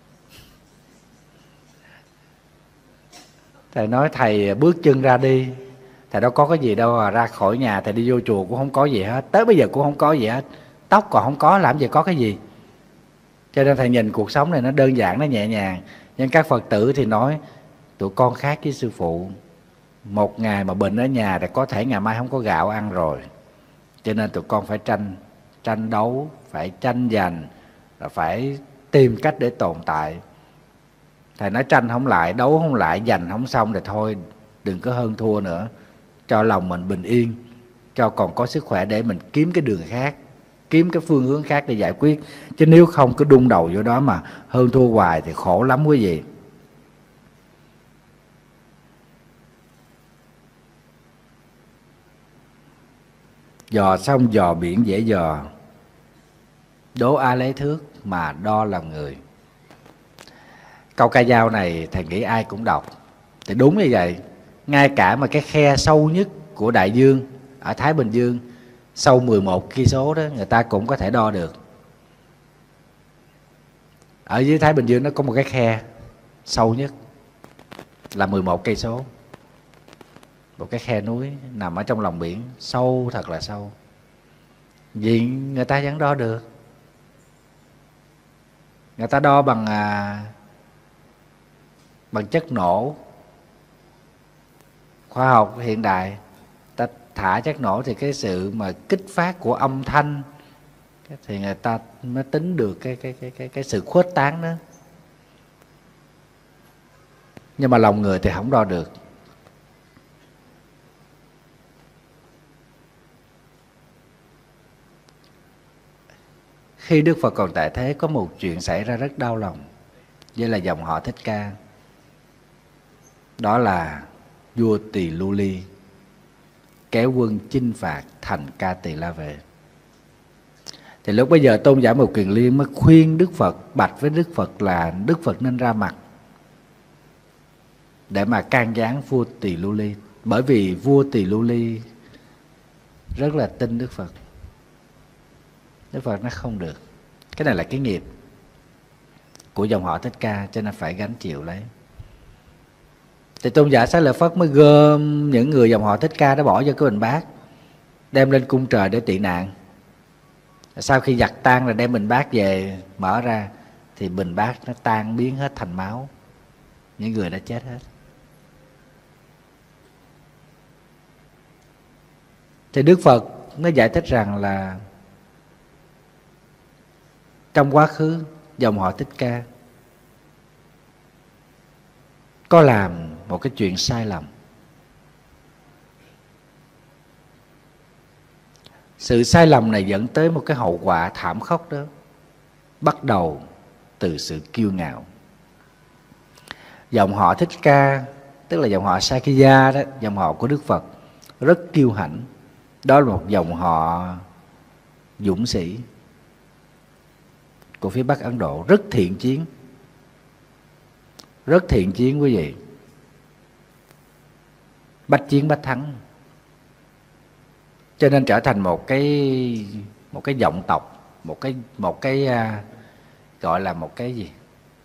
Thầy nói thầy bước chân ra đi, thầy đâu có cái gì đâu à, ra khỏi nhà thầy đi vô chùa cũng không có gì hết, tới bây giờ cũng không có gì hết. Tóc còn không có, làm gì có cái gì. Cho nên thầy nhìn cuộc sống này nó đơn giản, nó nhẹ nhàng. Nhưng các Phật tử thì nói tụi con khác với sư phụ. Một ngày mà bệnh ở nhà thì có thể ngày mai không có gạo ăn rồi. Cho nên tụi con phải tranh tranh đấu, phải tranh giành, rồi phải tìm cách để tồn tại. Thầy nói tranh không lại, đấu không lại, giành không xong thì thôi, đừng có hơn thua nữa, cho lòng mình bình yên, cho còn có sức khỏe để mình kiếm cái đường khác, kiếm cái phương hướng khác để giải quyết. Chứ nếu không cứ đung đầu vô đó mà hơn thua hoài thì khổ lắm quý vị. Dò xong dò biển dễ dò, đố ai lấy thước mà đo lòng người. Câu ca dao này thầy nghĩ ai cũng đọc. Thì đúng như vậy. Ngay cả mà cái khe sâu nhất của đại dương ở Thái Bình Dương, sâu mười một cây số đó, người ta cũng có thể đo được. Ở dưới Thái Bình Dương nó có một cái khe sâu nhất là mười một cây số. Một cái khe núi nằm ở trong lòng biển, sâu thật là sâu. Vì người ta vẫn đo được. Người ta đo bằng à, bằng chất nổ. Khoa học hiện đại ta thả chất nổ thì cái sự mà kích phát của âm thanh thì người ta mới tính được cái cái cái cái cái sự khuếch tán đó. Nhưng mà lòng người thì không đo được. Khi Đức Phật còn tại thế, có một chuyện xảy ra rất đau lòng với là dòng họ Thích Ca. Đó là vua Tỳ Lưu Ly kéo quân chinh phạt thành Ca Tỳ La Vệ. Thì lúc bấy giờ tôn giả Mục Kiền Liên mới khuyên Đức Phật, bạch với Đức Phật là Đức Phật nên ra mặt để mà can gián vua Tỳ Lưu Ly. Bởi vì vua Tỳ Lưu Ly rất là tin Đức Phật. Đức Phật nói không được, cái này là cái nghiệp của dòng họ Thích Ca, cho nên phải gánh chịu lấy. Thì tôn giả Xá Lợi Phất mới gom những người dòng họ Thích Ca đó bỏ vô cái bình bát, đem lên cung trời để tị nạn. Sau khi giặt tan rồi đem bình bát về mở ra thì bình bát nó tan biến hết thành máu, những người đã chết hết. Thì Đức Phật nó giải thích rằng là trong quá khứ dòng họ Thích Ca có làm một cái chuyện sai lầm. Sự sai lầm này dẫn tới một cái hậu quả thảm khốc đó, bắt đầu từ sự kiêu ngạo. Dòng họ Thích Ca, tức là dòng họ Sakya đó, dòng họ của Đức Phật, rất kiêu hãnh. Đó là một dòng họ dũng sĩ của phía Bắc Ấn Độ, rất thiện chiến. Rất thiện chiến quý vị. Bách chiến bách thắng. Cho nên trở thành một cái một cái vọng tộc, một cái một cái uh, gọi là một cái gì?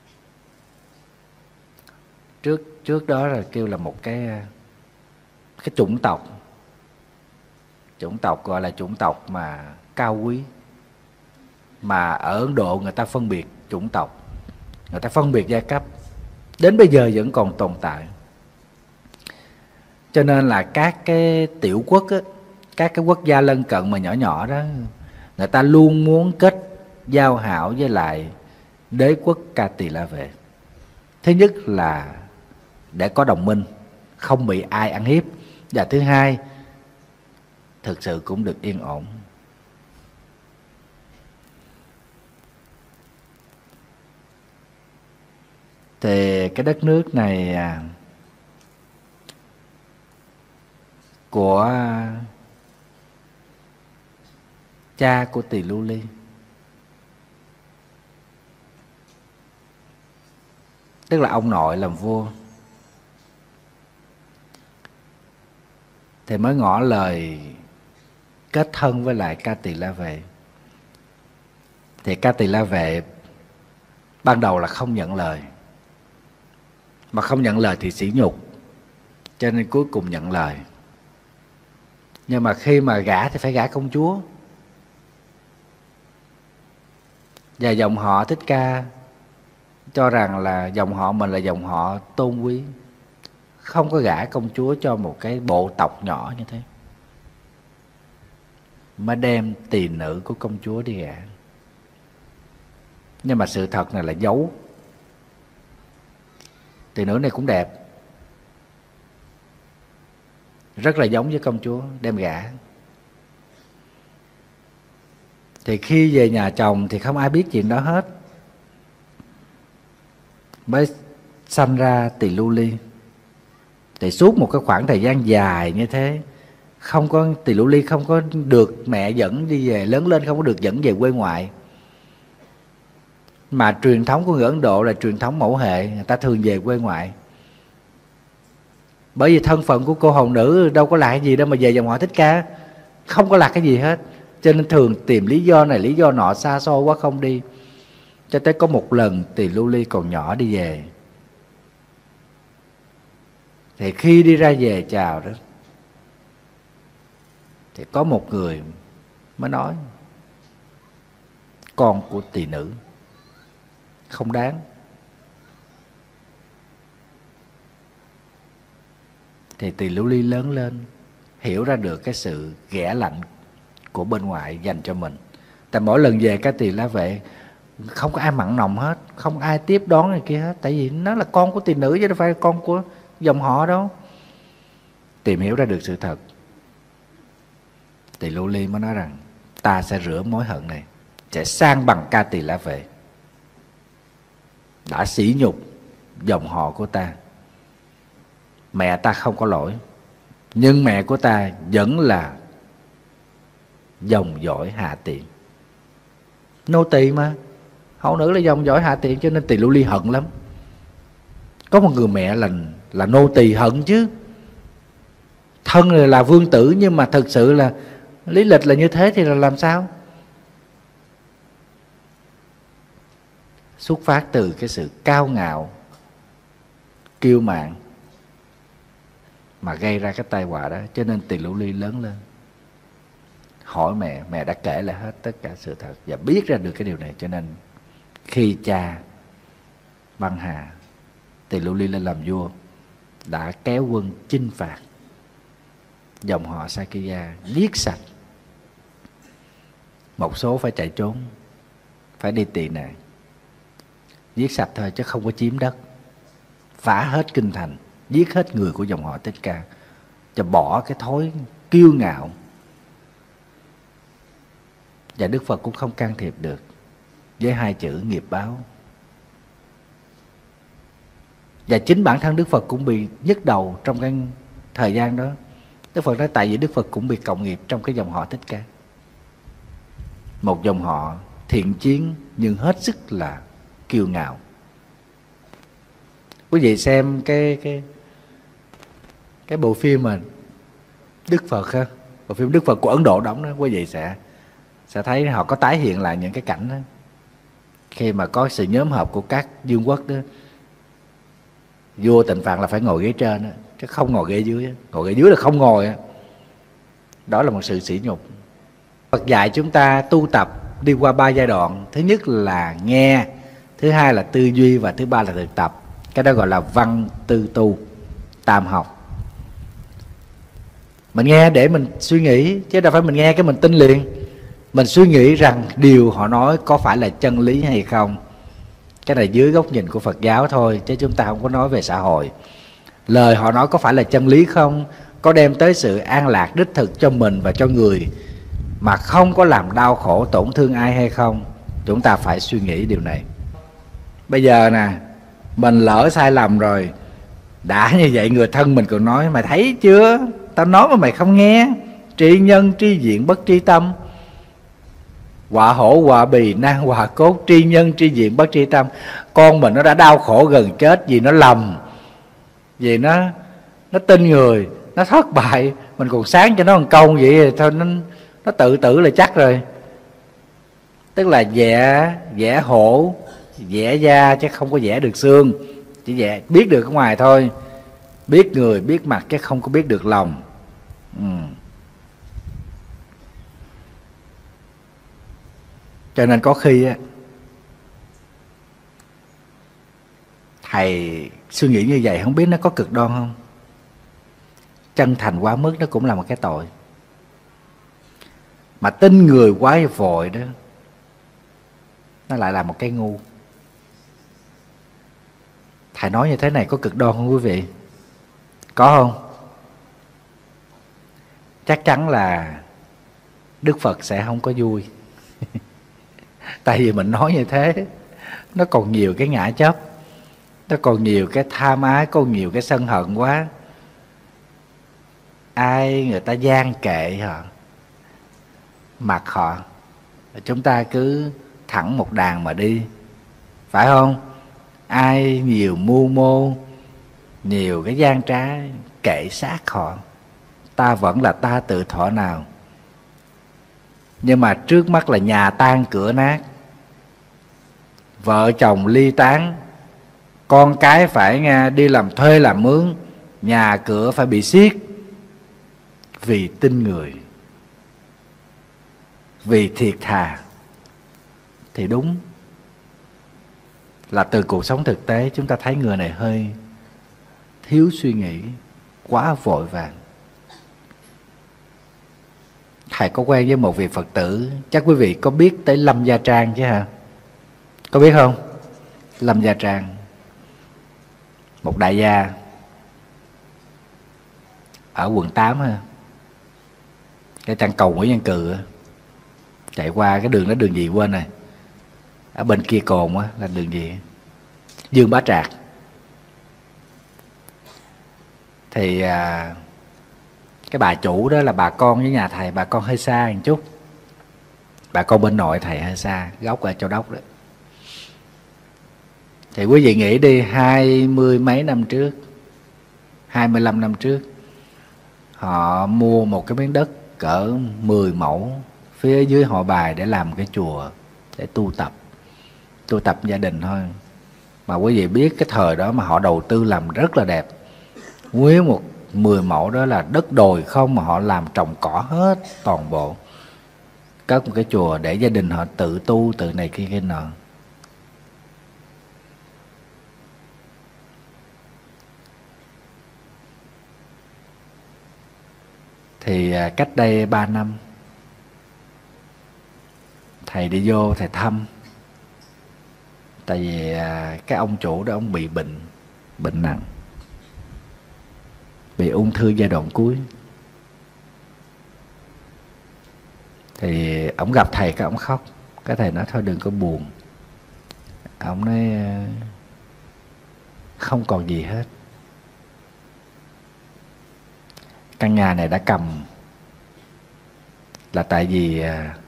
Trước trước đó là kêu là một cái cái chủng tộc. Chủng tộc gọi là chủng tộc mà cao quý. Mà ở Ấn Độ người ta phân biệt chủng tộc, người ta phân biệt giai cấp, đến bây giờ vẫn còn tồn tại. Cho nên là các cái tiểu quốc á, các cái quốc gia lân cận mà nhỏ nhỏ đó, người ta luôn muốn kết giao hảo với lại đế quốc Ca Tỳ La Vệ. Thứ nhất là để có đồng minh, không bị ai ăn hiếp. Và thứ hai, thực sự cũng được yên ổn. Thì cái đất nước này của cha của Tỳ Lưu Ly, tức là ông nội làm vua, thì mới ngỏ lời kết thân với lại Ca Tỳ La Vệ. Thì Ca Tỳ La Vệ ban đầu là không nhận lời, mà không nhận lời thì sỉ nhục, cho nên cuối cùng nhận lời. Nhưng mà khi mà gả thì phải gả công chúa. Và dòng họ Thích Ca cho rằng là dòng họ mình là dòng họ tôn quý, không có gả công chúa cho một cái bộ tộc nhỏ như thế, mới đem tỳ nữ của công chúa đi gả. Nhưng mà sự thật này là giấu. Tỷ nữ này cũng đẹp, rất là giống với công chúa, đem gả. Thì khi về nhà chồng thì không ai biết chuyện đó hết. Mới sanh ra Tỳ Lưu Ly. Thì suốt một cái khoảng thời gian dài như thế, không có Tỳ Lưu Ly không có được mẹ dẫn đi về, lớn lên không có được dẫn về quê ngoại. Mà truyền thống của người Ấn Độ là truyền thống mẫu hệ, người ta thường về quê ngoại. Bởi vì thân phận của cô hầu nữ đâu có là cái gì đâu mà về dòng họ Thích Ca, không có là cái gì hết. Cho nên thường tìm lý do này lý do nọ, xa xôi quá không đi. Cho tới có một lần Tỳ Lưu Ly còn nhỏ đi về. Thì khi đi ra về chào đó, thì có một người mới nói: con của tỳ nữ không đáng. Thì Tỳ Lưu Ly lớn lên, hiểu ra được cái sự ghẻ lạnh của bên ngoại dành cho mình. Tại mỗi lần về cái Tỳ La Vệ không có ai mặn nồng hết, không ai tiếp đón này kia hết. Tại vì nó là con của tỳ nữ chứ đâu phải con của dòng họ đâu. Tìm hiểu ra được sự thật, Tỳ Lưu Ly mới nói rằng ta sẽ rửa mối hận này, sẽ san bằng ca Tỳ La Vệ. Đã sỉ nhục dòng họ của ta, mẹ ta không có lỗi, nhưng mẹ của ta vẫn là dòng dõi hạ tiện, nô tỳ mà. Hậu nữ là dòng dõi hạ tiện, cho nên Tỳ Lưu Ly hận lắm. Có một người mẹ là là nô tỳ hận chứ. Thân là, là vương tử, nhưng mà thực sự là lý lịch là như thế thì là làm sao? Xuất phát từ cái sự cao ngạo, kiêu mạn mà gây ra cái tai họa đó. Cho nên Tỳ Lưu Ly lớn lên hỏi mẹ, mẹ đã kể lại hết tất cả sự thật và biết ra được cái điều này. Cho nên khi cha băng hà, Tỳ Lưu Ly lên làm vua, đã kéo quân chinh phạt dòng họ Sakya, giết sạch. Một số phải chạy trốn, phải đi tị nạn, giết sạch thôi chứ không có chiếm đất. Phá hết kinh thành, giết hết người của dòng họ Thích Ca, cho bỏ cái thói kiêu ngạo. Và Đức Phật cũng không can thiệp được với hai chữ nghiệp báo. Và chính bản thân Đức Phật cũng bị nhức đầu trong cái thời gian đó. Đức Phật nói tại vì Đức Phật cũng bị cộng nghiệp trong cái dòng họ Thích Ca. Một dòng họ thiện chiến nhưng hết sức là kiêu ngạo. Quý vị xem cái cái cái bộ phim mà Đức Phật ha, bộ phim Đức Phật của Ấn Độ đóng đó, quý vị sẽ sẽ thấy họ có tái hiện lại những cái cảnh đó. Khi mà có sự nhóm họp của các vương quốc đó, vua Tịnh Phạn là phải ngồi ghế trên đó, chứ không ngồi ghế dưới đó. Ngồi ghế dưới là không ngồi đó. Đó là một sự sỉ nhục. Phật dạy chúng ta tu tập đi qua ba giai đoạn. Thứ nhất là nghe, thứ hai là tư duy, và thứ ba là thực tập. Cái đó gọi là văn tư tu, tam học. Mình nghe để mình suy nghĩ, chứ đâu phải mình nghe cái mình tin liền. Mình suy nghĩ rằng điều họ nói có phải là chân lý hay không. Cái này dưới góc nhìn của Phật giáo thôi, chứ chúng ta không có nói về xã hội. Lời họ nói có phải là chân lý không? Có đem tới sự an lạc đích thực cho mình và cho người, mà không có làm đau khổ tổn thương ai hay không? Chúng ta phải suy nghĩ điều này. Bây giờ nè, mình lỡ sai lầm rồi, đã như vậy người thân mình còn nói: mày thấy chưa, tao nói mà mày không nghe. Tri nhân tri diện bất tri tâm, họa hổ họa bì nan họa cốt, tri nhân tri diện bất tri tâm. Con mình nó đã đau khổ gần chết vì nó lầm, vì nó nó tin người, nó thất bại, mình còn sáng cho nó một câu vậy thôi nó nó tự tử là chắc rồi. Tức là vẽ vẽ hổ, vẽ da chứ không có vẽ được xương, chỉ vẽ biết được ở ngoài thôi, biết người biết mặt chứ không có biết được lòng. Ừ. Cho nên có khi á, thầy suy nghĩ như vậy không biết nó có cực đoan không. Chân thành quá mức nó cũng là một cái tội. Mà tin người quá vội đó, nó lại là một cái ngu. Thầy Thầy nói như thế này có cực đoan không quý vị? Có không? Chắc chắn là Đức Phật sẽ không có vui. Tại vì mình nói như thế, nó còn nhiều cái ngã chấp, nó còn nhiều cái tham ái, còn nhiều cái sân hận quá. Ai người ta gian kệ họ, mặc họ, chúng ta cứ thẳng một đàn mà đi, phải không? Ai nhiều mưu mô, nhiều cái gian trá, kệ sát họ, ta vẫn là ta tự thọ nào. Nhưng mà trước mắt là nhà tan cửa nát, vợ chồng ly tán, con cái phải nghe đi làm thuê làm mướn, nhà cửa phải bị xiết vì tin người, vì thiệt thà. Thì đúng là từ cuộc sống thực tế chúng ta thấy người này hơi thiếu suy nghĩ, quá vội vàng. Thầy có quen với một vị Phật tử, chắc quý vị có biết tới Lâm Gia Trang chứ hả? Có biết không? Lâm Gia Trang, một đại gia ở quận tám ha, cái trang cầu Nguyễn Văn Cừ, chạy qua cái đường đó đường gì quên rồi, ở bên kia cồn á là đường gì, Dương Bá Trạc. Thì à, cái bà chủ đó là bà con với nhà thầy, bà con hơi xa một chút, bà con bên nội thầy hơi xa, gốc ở Châu Đốc đó. Thì quý vị nghĩ đi, hai mươi mấy năm trước, hai mươi lăm năm trước, họ mua một cái miếng đất cỡ mười mẫu phía dưới Hội Bài để làm cái chùa, để tu tập, tu tập gia đình thôi. Mà quý vị biết cái thời đó mà họ đầu tư làm rất là đẹp. Nguyên một mười mẫu đó là đất đồi không, mà họ làm trồng cỏ hết toàn bộ. Cất một cái chùa để gia đình họ tự tu, tự này kia kia nọ. Thì cách đây ba năm, thầy đi vô thầy thăm. Tại vì cái ông chủ đó ông bị bệnh, bệnh nặng, bị ung thư giai đoạn cuối. Thì ông gặp thầy, cái ông khóc. Cái thầy nói thôi đừng có buồn. Ông nói không còn gì hết. Căn nhà này đã cầm là tại vì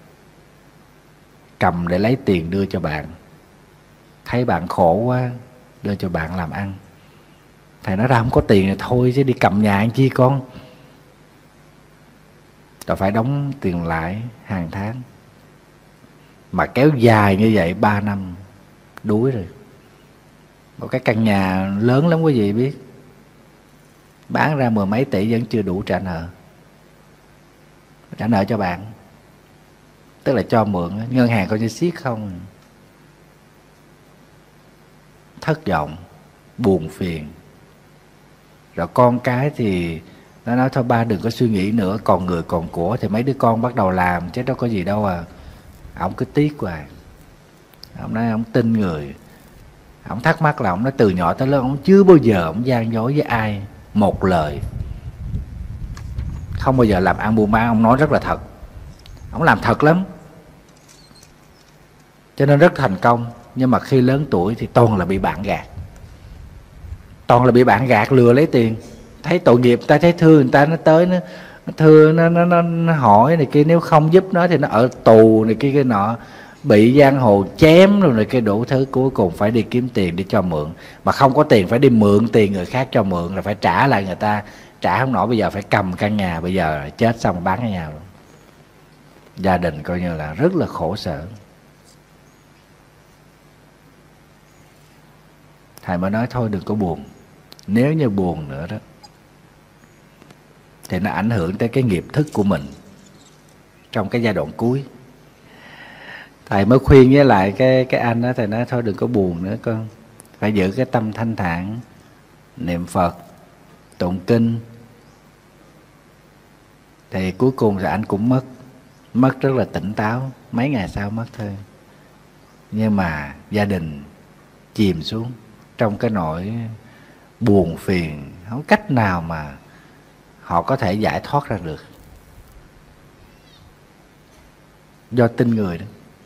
cầm để lấy tiền đưa cho bạn, thấy bạn khổ quá đưa cho bạn làm ăn. Thầy nói ra không có tiền thì thôi chứ đi cầm nhà ăn chi con. Rồi phải đóng tiền lãi hàng tháng. Mà kéo dài như vậy ba năm đuối rồi. Một cái căn nhà lớn lắm quý vị biết, bán ra mười mấy tỷ vẫn chưa đủ trả nợ. Trả nợ cho bạn, tức là cho mượn, ngân hàng coi như siết không. Thất vọng, buồn phiền. Rồi con cái thì nó nói thôi ba đừng có suy nghĩ nữa, còn người còn của thì mấy đứa con bắt đầu làm chứ đâu có gì đâu à. Ông cứ tiếc hoài. Ông nói ông tin người. Ông thắc mắc là ông nói từ nhỏ tới lớn ông chưa bao giờ ông gian dối với ai một lời. Không bao giờ làm ăn buôn bán, ông nói rất là thật. Ông làm thật lắm, cho nên rất thành công. Nhưng mà khi lớn tuổi thì toàn là bị bạn gạt. Toàn là bị bạn gạt lừa lấy tiền. Thấy tội nghiệp, ta thấy thương người ta, nó tới nó, nó thương, nó, nó, nó, nó hỏi này kia. Nếu không giúp nó thì nó ở tù này kia kia nọ, bị giang hồ chém rồi này kia đủ thứ. Cuối cùng phải đi kiếm tiền để cho mượn. Mà không có tiền phải đi mượn tiền người khác cho mượn, rồi phải trả lại người ta. Trả không nổi bây giờ phải cầm căn nhà. Bây giờ chết xong bán cái nhà luôn. Gia đình coi như là rất là khổ sở. Thầy mới nói thôi đừng có buồn. Nếu như buồn nữa đó thì nó ảnh hưởng tới cái nghiệp thức của mình trong cái giai đoạn cuối. Thầy mới khuyên với lại cái cái anh đó, thầy nói thôi đừng có buồn nữa con, phải giữ cái tâm thanh thản, niệm Phật, tụng kinh. Thì cuối cùng rồi anh cũng mất, mất rất là tỉnh táo, mấy ngày sau mất thôi. Nhưng mà gia đình chìm xuống. trong cái nỗi buồn phiền, không cách nào mà họ có thể giải thoát ra được, do tin người đó.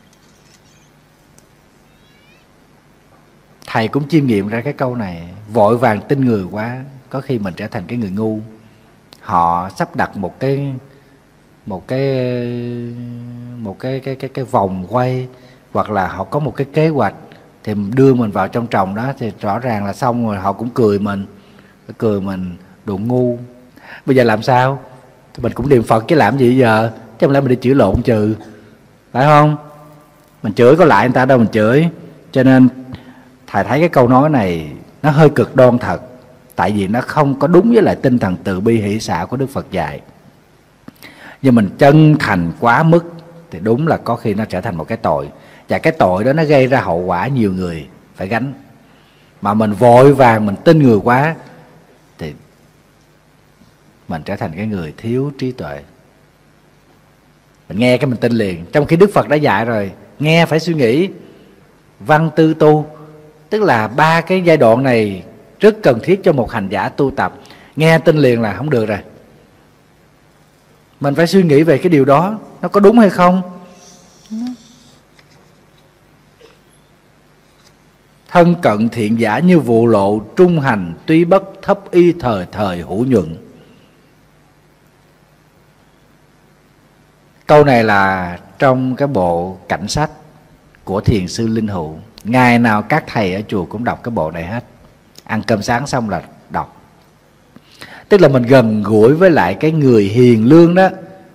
Thầy cũng chiêm nghiệm ra cái câu này, vội vàng tin người quá, có khi mình trở thành cái người ngu. Họ sắp đặt một cái một cái một cái cái cái cái vòng quay, hoặc là họ có một cái kế hoạch, thì đưa mình vào trong tròng đó thì rõ ràng là xong rồi. Họ cũng cười mình, cười mình đồ ngu. Bây giờ làm sao? Mình cũng niệm Phật chứ làm gì giờ, chứ không lẽ mình đi chửi lộn trừ, phải không? Mình chửi có lại người ta đâu mình chửi. Cho nên thầy thấy cái câu nói này nó hơi cực đoan thật, tại vì nó không có đúng với lại tinh thần từ bi hỷ xả của Đức Phật dạy. Nhưng mình chân thành quá mức thì đúng là có khi nó trở thành một cái tội, và cái tội đó nó gây ra hậu quả nhiều người phải gánh. Mà mình vội vàng mình tin người quá thì mình trở thành cái người thiếu trí tuệ. Mình nghe cái mình tin liền, trong khi Đức Phật đã dạy rồi, nghe phải suy nghĩ, văn tư tu. Tức là ba cái giai đoạn này rất cần thiết cho một hành giả tu tập. Nghe tin liền là không được rồi, mình phải suy nghĩ về cái điều đó, nó có đúng hay không. Thân cận thiện giả như vụ lộ, trung hành tuy bất thấp y thời thời hữu nhuận. Câu này là trong cái bộ cảnh sách của Thiền sư Linh Hữu. Ngày nào các thầy ở chùa cũng đọc cái bộ này hết. Ăn cơm sáng xong là đọc. Tức là mình gần gũi với lại cái người hiền lương đó,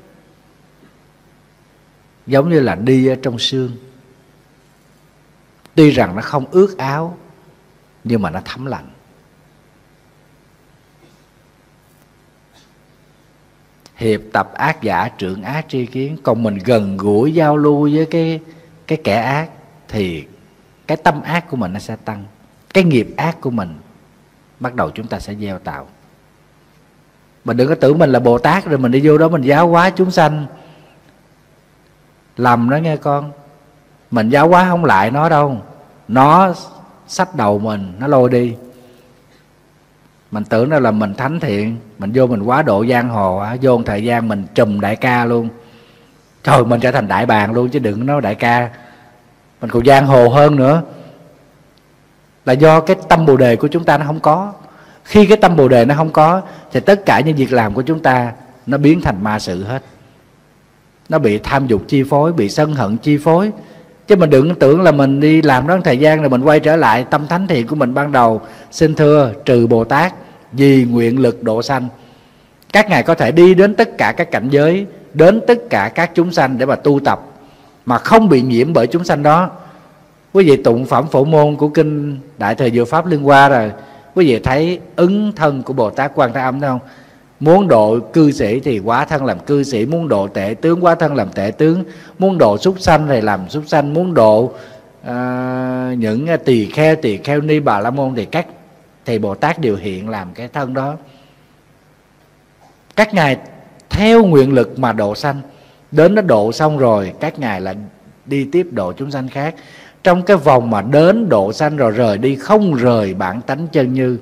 giống như là đi ở trong sương. Tuy rằng nó không ướt áo, nhưng mà nó thấm lạnh. Hiệp tập ác giả, trưởng ác tri kiến. Còn mình gần gũi giao lưu với cái, cái kẻ ác, thì cái tâm ác của mình nó sẽ tăng. Cái nghiệp ác của mình bắt đầu chúng ta sẽ gieo tạo. Mình đừng có tưởng mình là Bồ Tát rồi mình đi vô đó mình giáo hóa chúng sanh. Lầm đó nghe con. Mình giáo hóa không lại nó đâu, nó xách đầu mình, nó lôi đi. Mình tưởng đâu là mình thánh thiện, mình vô mình quá độ giang hồ, vô một thời gian mình trùm đại ca luôn. Trời, mình trở thành đại bàng luôn chứ đừng nói đại ca. Mình còn giang hồ hơn nữa. Là do cái tâm bồ đề của chúng ta nó không có. Khi cái tâm bồ đề nó không có thì tất cả những việc làm của chúng ta nó biến thành ma sự hết. Nó bị tham dục chi phối, bị sân hận chi phối. Chứ mình đừng tưởng là mình đi làm đó một thời gian rồi mình quay trở lại tâm thánh thiện của mình ban đầu. Xin thưa, trừ Bồ Tát vì nguyện lực độ sanh. Các ngài có thể đi đến tất cả các cảnh giới, đến tất cả các chúng sanh để mà tu tập, mà không bị nhiễm bởi chúng sanh đó. Quý vị tụng phẩm Phổ Môn của kinh Đại Thời Diệu Pháp Liên Hoa rồi, quý vị thấy ứng thân của Bồ Tát Quan Thế Âm thấy không? Muốn độ cư sĩ thì hóa thân làm cư sĩ, muốn độ tệ tướng hóa thân làm tệ tướng, muốn độ súc sanh thì làm súc sanh, muốn độ uh, những tỳ kheo, tỳ kheo ni, bà la môn thì các thì Bồ Tát đều hiện làm cái thân đó. Các ngài theo nguyện lực mà độ sanh. Đến nó độ xong rồi các ngài là đi tiếp độ chúng sanh khác. Trong cái vòng mà đến độ sanh rồi rời đi, không rời bản tánh chân như.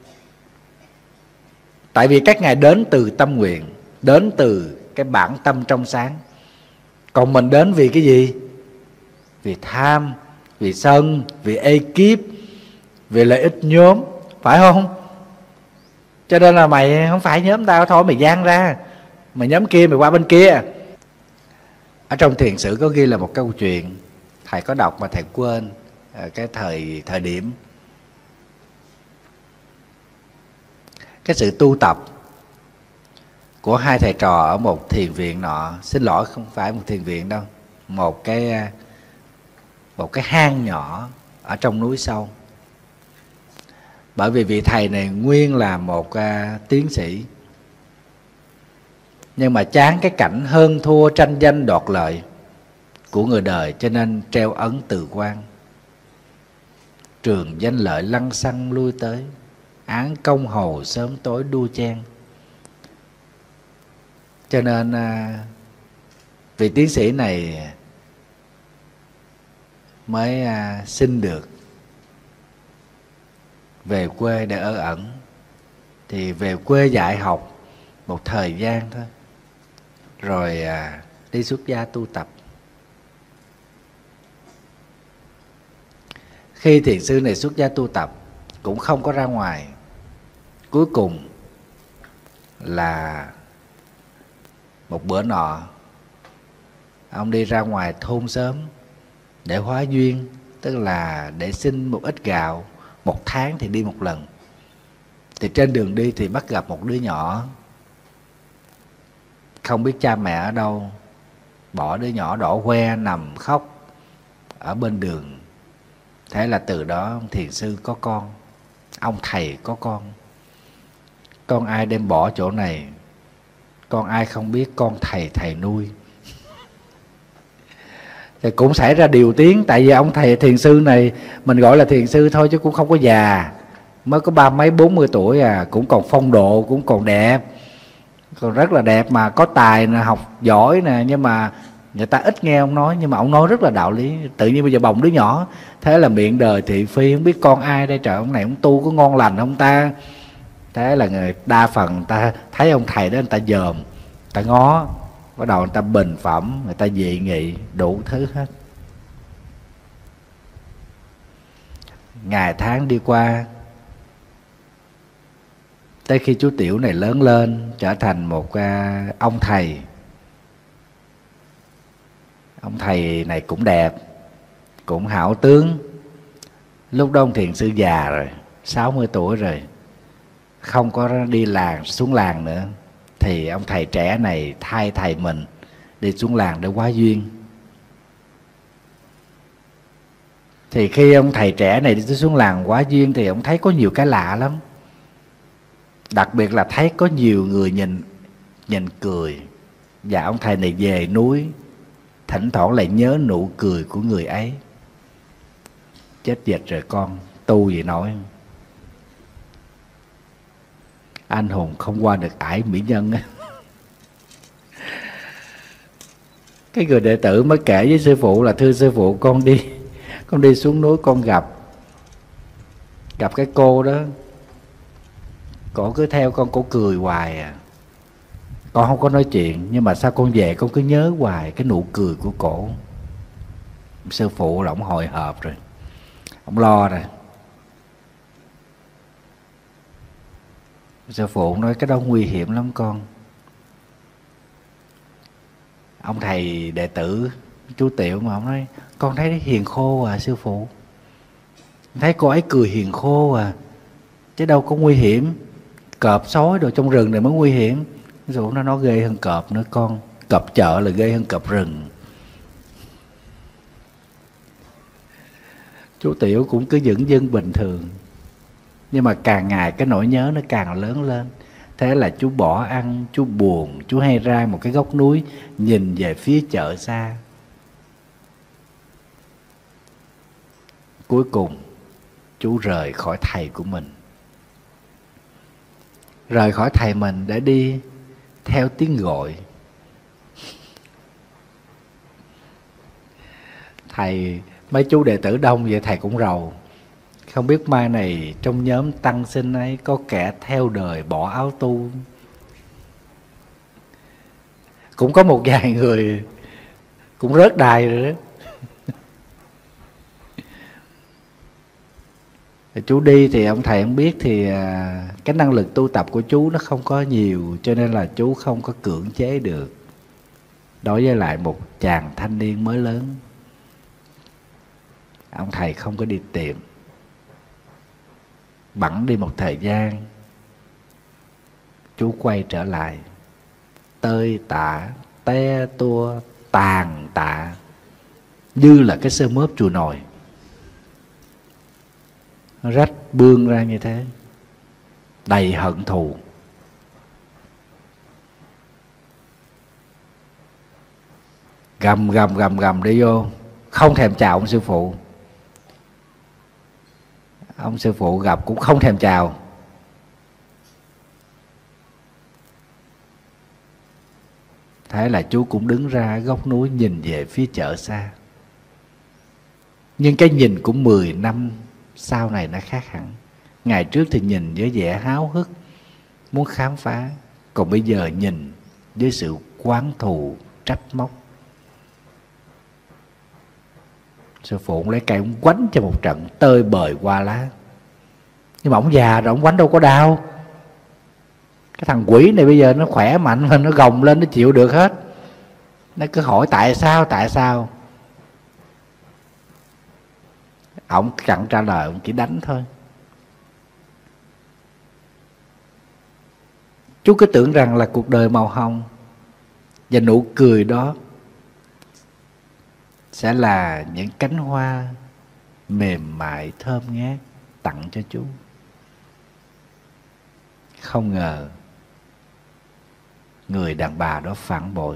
Tại vì các ngài đến từ tâm nguyện, đến từ cái bản tâm trong sáng. Còn mình đến vì cái gì? Vì tham, vì sân, vì ekip, vì lợi ích nhóm, phải không? Cho nên là mày không phải nhóm tao, thôi mày gian ra, mày nhóm kia mày qua bên kia. Ở trong thiền sử có ghi là một câu chuyện, thầy có đọc mà thầy quên cái thời thời điểm. Cái sự tu tập của hai thầy trò ở một thiền viện nọ, xin lỗi không phải một thiền viện đâu, một cái một cái hang nhỏ ở trong núi sâu. Bởi vì vị thầy này nguyên là một uh, tiến sĩ, nhưng mà chán cái cảnh hơn thua, tranh danh đoạt lợi của người đời, cho nên treo ấn từ quan. Trường danh lợi lăng xăng lui tới, án công hầu sớm tối đua chen. Cho nên uh, vị tiến sĩ này mới uh, xin được về quê để ở ẩn. Thì về quê dạy học một thời gian thôi, rồi à, đi xuất gia tu tập. Khi thiền sư này xuất gia tu tập cũng không có ra ngoài. Cuối cùng là một bữa nọ, ông đi ra ngoài thôn sớm để hóa duyên, tức là để xin một ít gạo, một tháng thì đi một lần. Thì trên đường đi thì bắt gặp một đứa nhỏ, không biết cha mẹ ở đâu, bỏ đứa nhỏ đỏ que nằm khóc ở bên đường. Thế là từ đó ông thiền sư có con, ông thầy có con. Con ai đem bỏ chỗ này, con ai không biết, con thầy thầy nuôi. Thì cũng xảy ra điều tiếng, tại vì ông thầy thiền sư này, mình gọi là thiền sư thôi chứ cũng không có già, mới có ba mấy bốn mươi tuổi à, cũng còn phong độ, cũng còn đẹp, còn rất là đẹp, mà có tài nè, học giỏi nè. Nhưng mà người ta ít nghe ông nói, nhưng mà ông nói rất là đạo lý. Tự nhiên bây giờ bồng đứa nhỏ, thế là miệng đời thị phi, không biết con ai đây trời, ông này ông tu có ngon lành không ta. Thế là người đa phần người ta thấy ông thầy đó, người ta dòm, người ta ngó, bắt đầu người ta bình phẩm, người ta dị nghị đủ thứ hết. Ngày tháng đi qua, tới khi chú Tiểu này lớn lên, trở thành một uh, ông thầy. Ông thầy này cũng đẹp, cũng hảo tướng. Lúc đó ông thiền sư già rồi, sáu mươi tuổi rồi, không có đi làng xuống làng nữa. Thì ông thầy trẻ này thay thầy mình đi xuống làng để hóa duyên. Thì khi ông thầy trẻ này đi xuống làng hóa duyên thì ông thấy có nhiều cái lạ lắm. Đặc biệt là thấy có nhiều người nhìn nhìn cười. Và ông thầy này về núi, thỉnh thoảng lại nhớ nụ cười của người ấy. Chết dệt rồi con, tu gì nói. Anh hùng không qua được ải mỹ nhân á. Cái người đệ tử mới kể với sư phụ là: thưa sư phụ, con đi Con đi xuống núi, con gặp Gặp cái cô đó, cổ cứ theo con, cổ cười hoài à. Con không có nói chuyện, nhưng mà sao con về con cứ nhớ hoài cái nụ cười của cổ. Sư phụ là ổng hồi hộp rồi, ổng lo rồi. Sư phụ nói cái đó nguy hiểm lắm con. Ông thầy đệ tử chú Tiểu mà ông nói: con thấy hiền khô à sư phụ, thấy cô ấy cười hiền khô à, chứ đâu có nguy hiểm. Cọp sói đồ trong rừng này mới nguy hiểm. Rồi nó nói ghê hơn cọp nữa con, cọp chợ là ghê hơn cọp rừng. Chú Tiểu cũng cứ dửng dưng bình thường, nhưng mà càng ngày cái nỗi nhớ nó càng lớn lên. Thế là chú bỏ ăn, chú buồn, chú hay ra một cái góc núi nhìn về phía chợ xa. Cuối cùng chú rời khỏi thầy của mình, rời khỏi thầy mình để đi theo tiếng gọi. Thầy, mấy chú đệ tử đông vậy thầy cũng rầu. Không biết mai này trong nhóm tăng sinh ấy có kẻ theo đời bỏ áo tu. Cũng có một vài người cũng rớt đài rồi đó. Chú đi thì ông thầy không biết, thì cái năng lực tu tập của chú nó không có nhiều, cho nên là chú không có cưỡng chế được. Đối với lại một chàng thanh niên mới lớn, ông thầy không có đi tìm. Bẵng đi một thời gian, chú quay trở lại, tơi tả, te tua, tàn tạ, như là cái sơ mớp chùa nồi. Nó rách bươn ra như thế, đầy hận thù. Gầm gầm gầm gầm đi vô, không thèm chào ông sư phụ. Ông sư phụ gặp cũng không thèm chào. Thế là chú cũng đứng ra góc núi nhìn về phía chợ xa. Nhưng cái nhìn của mười năm sau này nó khác hẳn. Ngày trước thì nhìn với vẻ háo hức, muốn khám phá. Còn bây giờ nhìn với sự oán thù, trách móc. Sư phụ lấy cây ông quánh cho một trận tơi bời qua lá. Nhưng mà ông già rồi, ông quánh đâu có đau. Cái thằng quỷ này bây giờ nó khỏe mạnh mà nó gồng lên, nó chịu được hết. Nó cứ hỏi tại sao, tại sao. Ông chẳng trả lời, ông chỉ đánh thôi. Chú cứ tưởng rằng là cuộc đời màu hồng, và nụ cười đó sẽ là những cánh hoa mềm mại thơm ngát tặng cho chú. Không ngờ người đàn bà đó phản bội.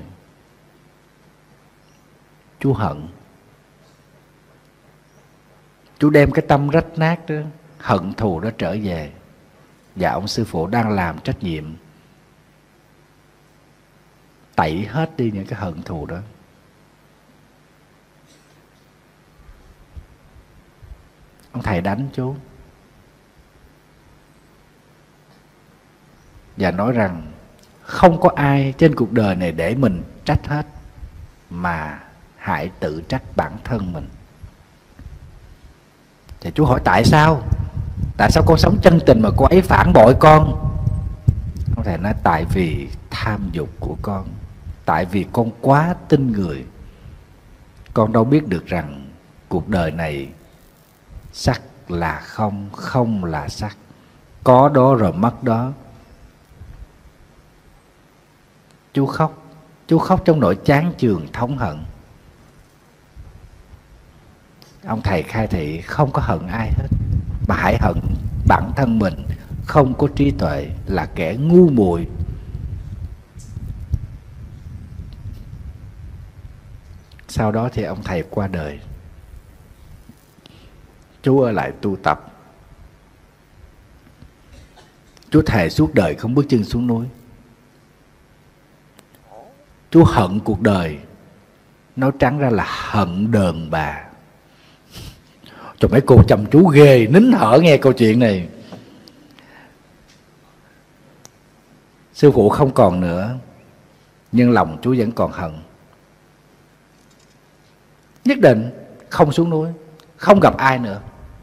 Chú hận. Chú đem cái tâm rách nát đó, hận thù đó trở về. Và ông sư phụ đang làm trách nhiệm tẩy hết đi những cái hận thù đó. Ông thầy đánh chú và nói rằng không có ai trên cuộc đời này để mình trách hết, mà hãy tự trách bản thân mình. Thì chú hỏi tại sao? Tại sao con sống chân tình mà cô ấy phản bội con? Ông thầy nói tại vì tham dục của con. Tại vì con quá tin người. Con đâu biết được rằng cuộc đời này sắc là không, không là sắc. Có đó rồi mất đó. Chú khóc. Chú khóc trong nỗi chán chường thống hận. Ông thầy khai thị không có hận ai hết, mà hãy hận bản thân mình không có trí tuệ, là kẻ ngu muội. Sau đó thì ông thầy qua đời. Chú ở lại tu tập. Chú thề suốt đời không bước chân xuống núi. Chú hận cuộc đời. Nói trắng ra là hận đờn bà. Cho mấy cô chăm chú ghê, nín thở nghe câu chuyện này. Sư phụ không còn nữa, nhưng lòng chú vẫn còn hận. Nhất định không xuống núi, không gặp ai nữa.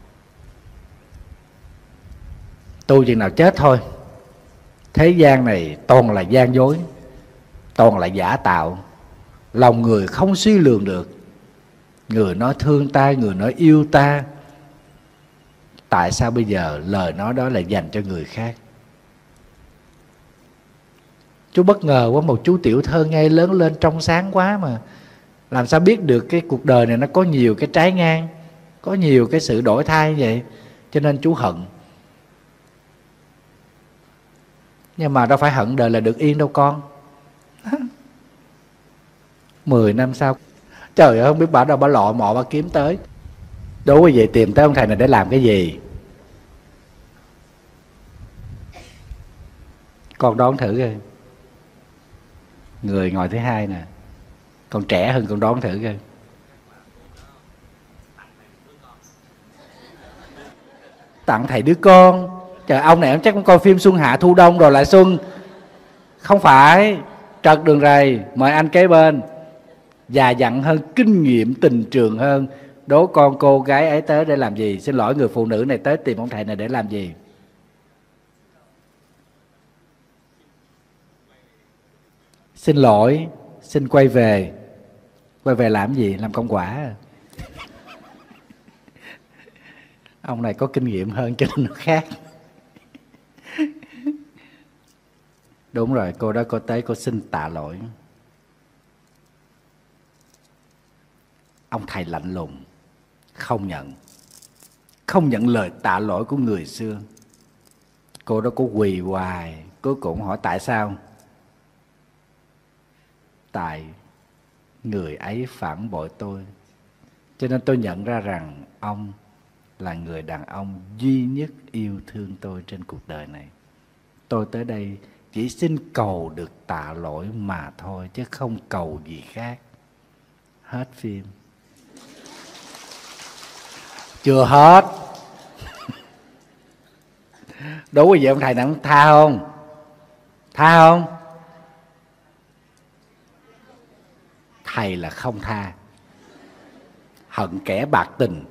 Tu chừng nào chết thôi. Thế gian này toàn là gian dối, toàn là giả tạo. Lòng người không suy lường được. Người nói thương ta, người nói yêu ta. Tại sao bây giờ lời nói đó lại dành cho người khác? Chú bất ngờ quá, một chú tiểu thơ ngây lớn lên trong sáng quá mà. Làm sao biết được cái cuộc đời này nó có nhiều cái trái ngang, có nhiều cái sự đổi thay vậy. Cho nên chú hận. Nhưng mà đâu phải hận đời là được yên đâu con. Mười năm sau, trời ơi không biết bà đâu bà lọ mọ bà kiếm tới. Đố quý vị tìm tới ông thầy này để làm cái gì? Con đoán thử coi. Người ngồi thứ hai nè, còn trẻ hơn, con đoán thử coi. Tặng thầy đứa con. Trời, ông này ông chắc cũng coi phim Xuân Hạ Thu Đông rồi lại Xuân. Không phải. Trật đường rầy, mời anh kế bên. Già dặn hơn, kinh nghiệm tình trường hơn. Đố con cô gái ấy tới để làm gì? Xin lỗi, người phụ nữ này tới tìm ông thầy này để làm gì? Xin lỗi, xin quay về. Quay về làm gì? Làm công quả à? Ông này có kinh nghiệm hơn cho nên nó khác. Đúng rồi, cô đó cô tới cô xin tạ lỗi. Ông thầy lạnh lùng, không nhận. Không nhận lời tạ lỗi của người xưa. Cô đó cô quỳ hoài. Cuối cùng hỏi tại sao? Tại người ấy phản bội tôi. Cho nên tôi nhận ra rằng ông là người đàn ông duy nhất yêu thương tôi trên cuộc đời này. Tôi tới đây chỉ xin cầu được tạ lỗi mà thôi, chứ không cầu gì khác. Hết phim. Chưa hết. Đúng rồi vậy ông thầy, ông tha không? Tha không? Thầy là không tha, hận kẻ bạc tình.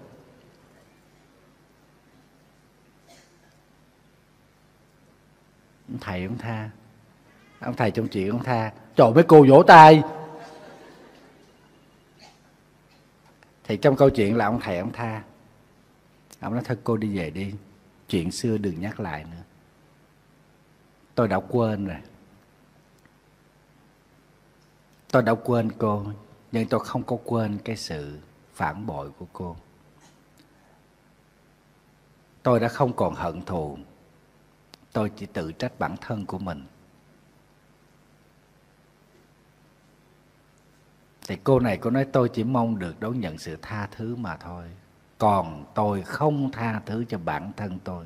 Ông thầy không tha. Ông thầy trong chuyện ông tha. Trời, mấy cô vỗ tay. Thì trong câu chuyện là ông thầy ông tha. Ông nói thôi cô đi về đi, chuyện xưa đừng nhắc lại nữa, tôi đã quên rồi. Tôi đã quên cô, nhưng tôi không có quên cái sự phản bội của cô. Tôi đã không còn hận thù, tôi chỉ tự trách bản thân của mình. Thì cô này cô nói tôi chỉ mong được đón nhận sự tha thứ mà thôi, còn tôi không tha thứ cho bản thân tôi.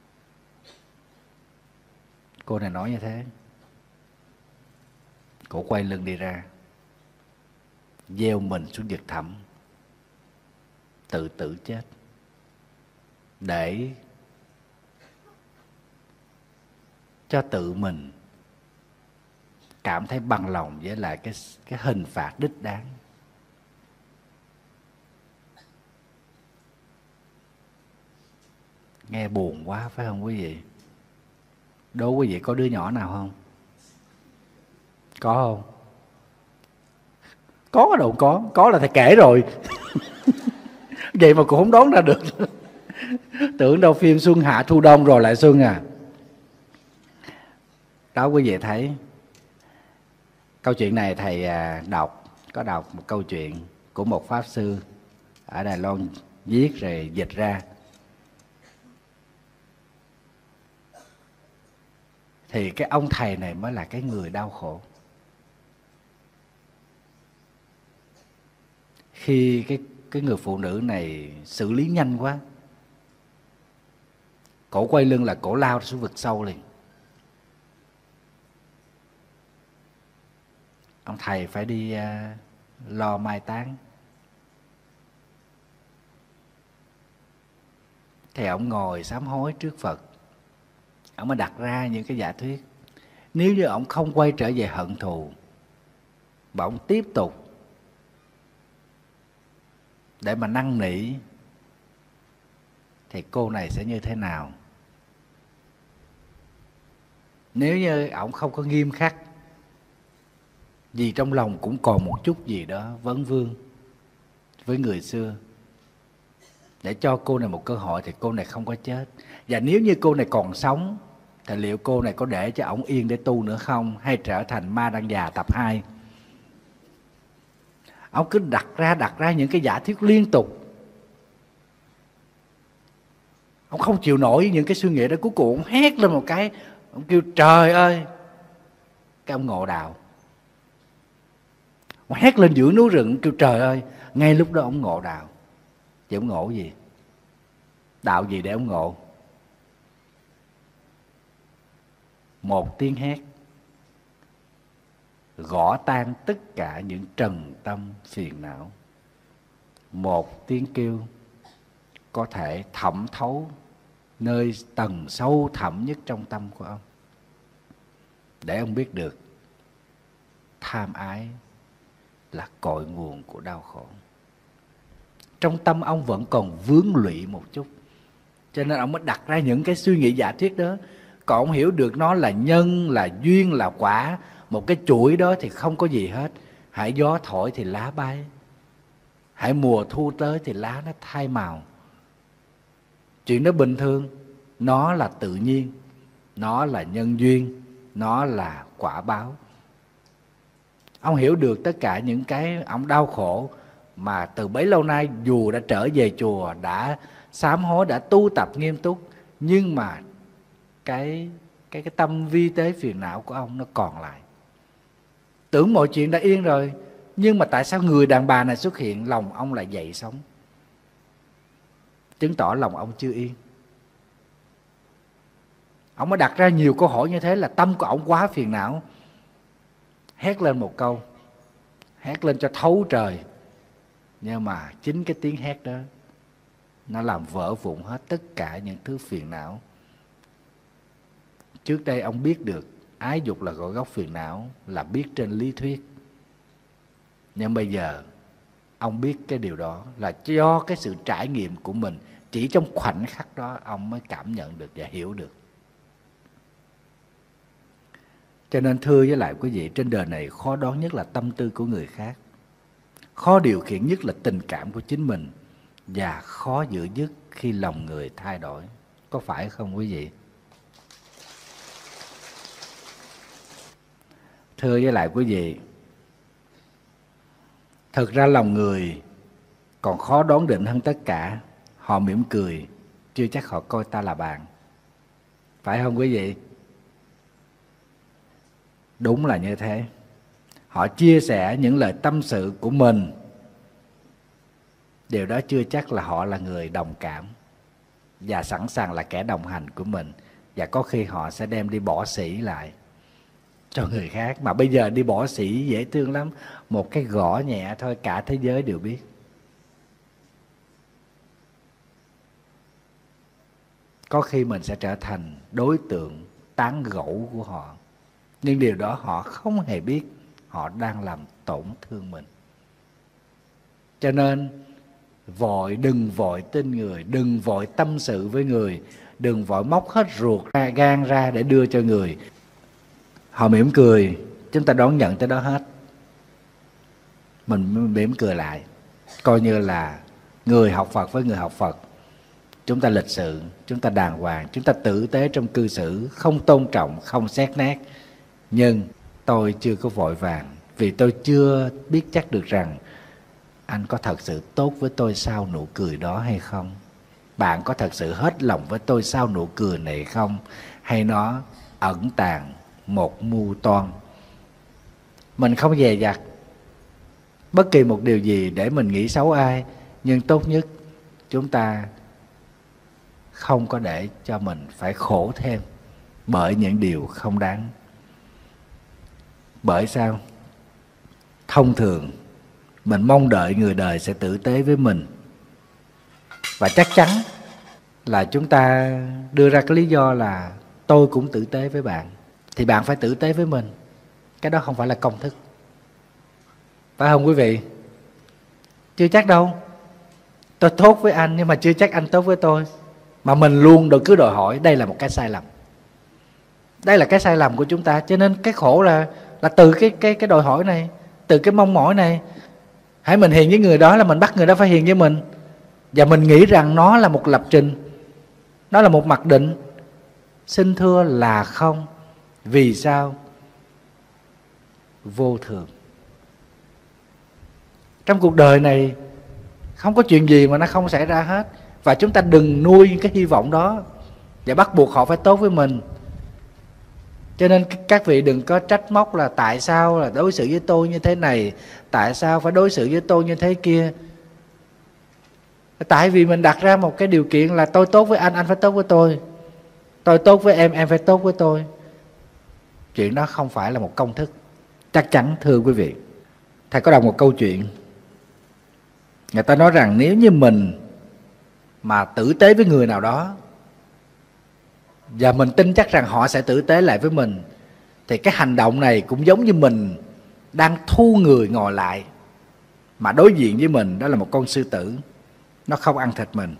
Cô này nói như thế. Cô quay lưng đi ra, gieo mình xuống vực thẳm, tự tử chết, để cho tự mình cảm thấy bằng lòng với lại cái, cái hình phạt đích đáng. Nghe buồn quá phải không quý vị? Đố quý vị có đứa nhỏ nào không? Có không? Có đâu có, có là thầy kể rồi. Vậy mà cũng không đoán ra được. Tưởng đâu phim xuân hạ thu đông rồi lại xuân à. Đó quý vị thấy. Câu chuyện này thầy đọc, có đọc một câu chuyện của một pháp sư ở Đài Loan viết rồi dịch ra. Thì cái ông thầy này mới là cái người đau khổ. Khi cái, cái người phụ nữ này xử lý nhanh quá, cổ quay lưng là cổ lao xuống vực sâu liền. Ông thầy phải đi uh, lo mai táng. Thì ông ngồi sám hối trước Phật. Ông mới đặt ra những cái giả thuyết. Nếu như ông không quay trở về hận thù, và ông tiếp tục để mà năn nỉ, thì cô này sẽ như thế nào? Nếu như ông không có nghiêm khắc, vì trong lòng cũng còn một chút gì đó vấn vương với người xưa, để cho cô này một cơ hội, thì cô này không có chết. Và nếu như cô này còn sống, thì liệu cô này có để cho ổng yên để tu nữa không? Hay trở thành ma đăng già tập hai? Ông cứ đặt ra đặt ra những cái giả thuyết liên tục. Ông không chịu nổi những cái suy nghĩ đó. Cuối cùng ông hét lên một cái, ông kêu trời ơi. Cái ông ngộ đạo. Ông hét lên giữa núi rừng kêu trời ơi. Ngay lúc đó ông ngộ đạo. Chứ ông ngộ gì? Đạo gì để ông ngộ? Một tiếng hét gõ tan tất cả những trần tâm phiền não. Một tiếng kêu có thể thẩm thấu nơi tầng sâu thẳm nhất trong tâm của ông, để ông biết được tham ái là cội nguồn của đau khổ. Trong tâm ông vẫn còn vướng lụy một chút, cho nên ông mới đặt ra những cái suy nghĩ giả thuyết đó. Còn ông hiểu được nó là nhân, là duyên, là quả, một cái chuỗi đó thì không có gì hết. Hãy gió thổi thì lá bay, hãy mùa thu tới thì lá nó thay màu. Chuyện đó bình thường, nó là tự nhiên, nó là nhân duyên, nó là quả báo. Ông hiểu được tất cả những cái ông đau khổ mà từ bấy lâu nay, dù đã trở về chùa, đã sám hối, đã tu tập nghiêm túc, nhưng mà cái cái cái tâm vi tế phiền não của ông nó còn lại. Tưởng mọi chuyện đã yên rồi, nhưng mà tại sao người đàn bà này xuất hiện, lòng ông lại dậy sóng, chứng tỏ lòng ông chưa yên. Ông mới đặt ra nhiều câu hỏi như thế là tâm của ông quá phiền não. Hét lên một câu, hét lên cho thấu trời, nhưng mà chính cái tiếng hét đó nó làm vỡ vụn hết tất cả những thứ phiền não. Trước đây ông biết được ái dục là cội gốc phiền não là biết trên lý thuyết. Nhưng bây giờ ông biết cái điều đó là do cái sự trải nghiệm của mình. Chỉ trong khoảnh khắc đó ông mới cảm nhận được và hiểu được. Cho nên thưa với lại quý vị, trên đời này khó đoán nhất là tâm tư của người khác, khó điều khiển nhất là tình cảm của chính mình, và khó giữ nhất khi lòng người thay đổi. Có phải không quý vị? Thưa với lại quý vị, thực ra lòng người còn khó đoán định hơn tất cả. Họ mỉm cười, chưa chắc họ coi ta là bạn. Phải không quý vị? Đúng là như thế. Họ chia sẻ những lời tâm sự của mình, điều đó chưa chắc là họ là người đồng cảm và sẵn sàng là kẻ đồng hành của mình. Và có khi họ sẽ đem đi bỏ xỉ lại cho người khác. Mà bây giờ đi bỏ xỉ dễ thương lắm. Một cái gõ nhẹ thôi cả thế giới đều biết. Có khi mình sẽ trở thành đối tượng tán gẫu của họ. Nhưng điều đó họ không hề biết họ đang làm tổn thương mình. Cho nên vội đừng vội tin người, đừng vội tâm sự với người, đừng vội móc hết ruột ra, gan ra để đưa cho người. Họ mỉm cười, chúng ta đón nhận tới đó hết. Mình mỉm cười lại, coi như là người học Phật với người học Phật. Chúng ta lịch sự, chúng ta đàng hoàng, chúng ta tử tế trong cư xử, không tôn trọng, không xét nét. Nhưng tôi chưa có vội vàng, vì tôi chưa biết chắc được rằng anh có thật sự tốt với tôi sau nụ cười đó hay không? Bạn có thật sự hết lòng với tôi sau nụ cười này không? Hay nó ẩn tàng một mưu toan? Mình không dè dặt bất kỳ một điều gì để mình nghĩ xấu ai, nhưng tốt nhất chúng ta không có để cho mình phải khổ thêm bởi những điều không đáng. Bởi sao? Thông thường mình mong đợi người đời sẽ tử tế với mình, và chắc chắn là chúng ta đưa ra cái lý do là tôi cũng tử tế với bạn, thì bạn phải tử tế với mình. Cái đó không phải là công thức. Phải không quý vị? Chưa chắc đâu. Tôi tốt với anh nhưng mà chưa chắc anh tốt với tôi. Mà mình luôn được cứ đòi hỏi, đây là một cái sai lầm. Đây là cái sai lầm của chúng ta. Cho nên cái khổ là là từ cái cái cái đòi hỏi này, từ cái mong mỏi này. Hãy mình hiền với người đó là mình bắt người đó phải hiền với mình. Và mình nghĩ rằng nó là một lập trình, nó là một mặc định. Xin thưa là không. Vì sao? Vô thường. Trong cuộc đời này không có chuyện gì mà nó không xảy ra hết. Và chúng ta đừng nuôi cái hy vọng đó và bắt buộc họ phải tốt với mình. Cho nên các vị đừng có trách móc là tại sao là đối xử với tôi như thế này, tại sao phải đối xử với tôi như thế kia. Tại vì mình đặt ra một cái điều kiện là tôi tốt với anh, anh phải tốt với tôi. Tôi tốt với em, em phải tốt với tôi. Chuyện đó không phải là một công thức. Chắc chắn thưa quý vị. Thầy có đọc một câu chuyện. Người ta nói rằng nếu như mình mà tử tế với người nào đó và mình tin chắc rằng họ sẽ tử tế lại với mình, thì cái hành động này cũng giống như mình đang thu người ngồi lại, mà đối diện với mình đó là một con sư tử. Nó không ăn thịt mình.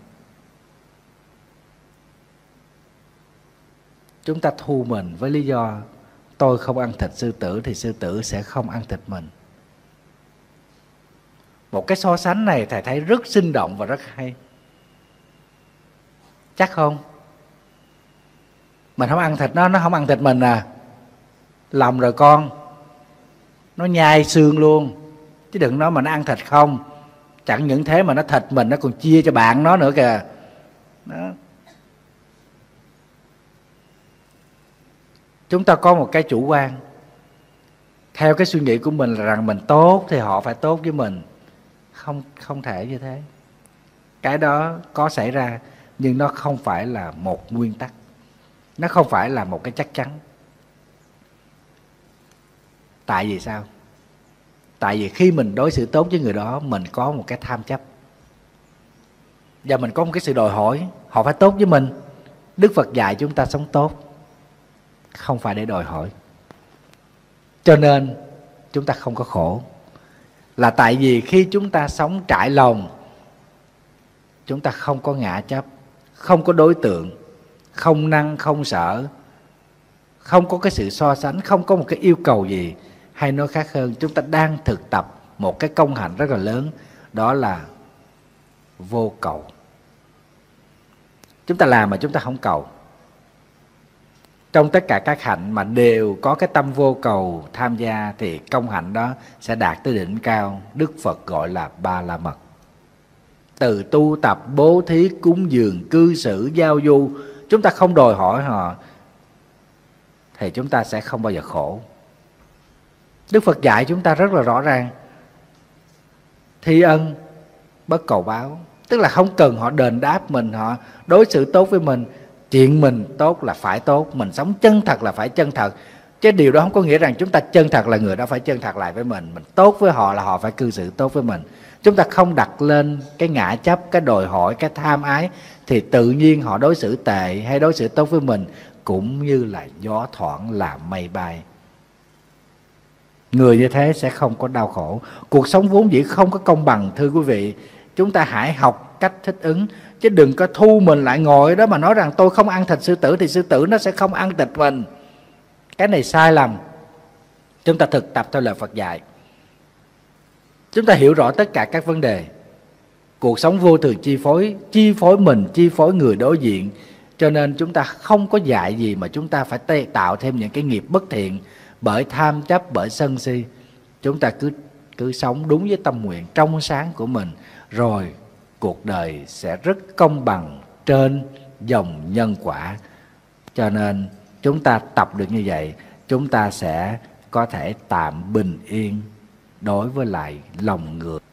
Chúng ta thu mình với lý do tôi không ăn thịt sư tử thì sư tử sẽ không ăn thịt mình. Một cái so sánh này thầy thấy rất sinh động và rất hay. Chắc không? Mình không ăn thịt nó, nó không ăn thịt mình à. Lòng rồi con. Nó nhai xương luôn. Chứ đừng nói mà nó ăn thịt không. Chẳng những thế mà nó thịt mình, nó còn chia cho bạn nó nữa kìa. Đó. Chúng ta có một cái chủ quan theo cái suy nghĩ của mình là rằng mình tốt thì họ phải tốt với mình. Không, không thể như thế. Cái đó có xảy ra, nhưng nó không phải là một nguyên tắc. Nó không phải là một cái chắc chắn. Tại vì sao? Tại vì khi mình đối xử tốt với người đó, mình có một cái tham chấp. Và mình có một cái sự đòi hỏi, họ phải tốt với mình. Đức Phật dạy chúng ta sống tốt. không phải để đòi hỏi. Cho nên chúng ta không có khổ, là tại vì khi chúng ta sống trải lòng, chúng ta không có ngã chấp, không có đối tượng, không năng, không sợ, không có cái sự so sánh, không có một cái yêu cầu gì. Hay nói khác hơn, chúng ta đang thực tập một cái công hạnh rất là lớn, đó là vô cầu. Chúng ta làm mà chúng ta không cầu. Trong tất cả các hạnh mà đều có cái tâm vô cầu tham gia thì công hạnh đó sẽ đạt tới đỉnh cao. Đức Phật gọi là Ba La Mật. Từ tu tập, bố thí, cúng dường, cư xử, giao du, chúng ta không đòi hỏi họ thì chúng ta sẽ không bao giờ khổ. Đức Phật dạy chúng ta rất là rõ ràng: thi ân bất cầu báo. Tức là không cần họ đền đáp mình, họ đối xử tốt với mình. Chuyện mình tốt là phải tốt, mình sống chân thật là phải chân thật. Chứ điều đó không có nghĩa rằng chúng ta chân thật là người đó phải chân thật lại với mình. Mình tốt với họ là họ phải cư xử tốt với mình. Chúng ta không đặt lên cái ngã chấp, cái đòi hỏi, cái tham ái, thì tự nhiên họ đối xử tệ hay đối xử tốt với mình cũng như là gió thoảng là mây bay. Người như thế sẽ không có đau khổ. Cuộc sống vốn dĩ không có công bằng, thưa quý vị. Chúng ta hãy học cách thích ứng, chứ đừng có thu mình lại ngồi đó mà nói rằng tôi không ăn thịt sư tử thì sư tử nó sẽ không ăn thịt mình. Cái này sai lầm. Chúng ta thực tập theo lời Phật dạy. Chúng ta hiểu rõ tất cả các vấn đề. Cuộc sống vô thường chi phối, chi phối mình, chi phối người đối diện. Cho nên chúng ta không có dạy gì mà chúng ta phải tạo thêm những cái nghiệp bất thiện bởi tham chấp, bởi sân si. Chúng ta cứ, cứ sống đúng với tâm nguyện trong sáng của mình, rồi cuộc đời sẽ rất công bằng trên dòng nhân quả. Cho nên chúng ta tập được như vậy, chúng ta sẽ có thể tạm bình yên đối với lại lòng người.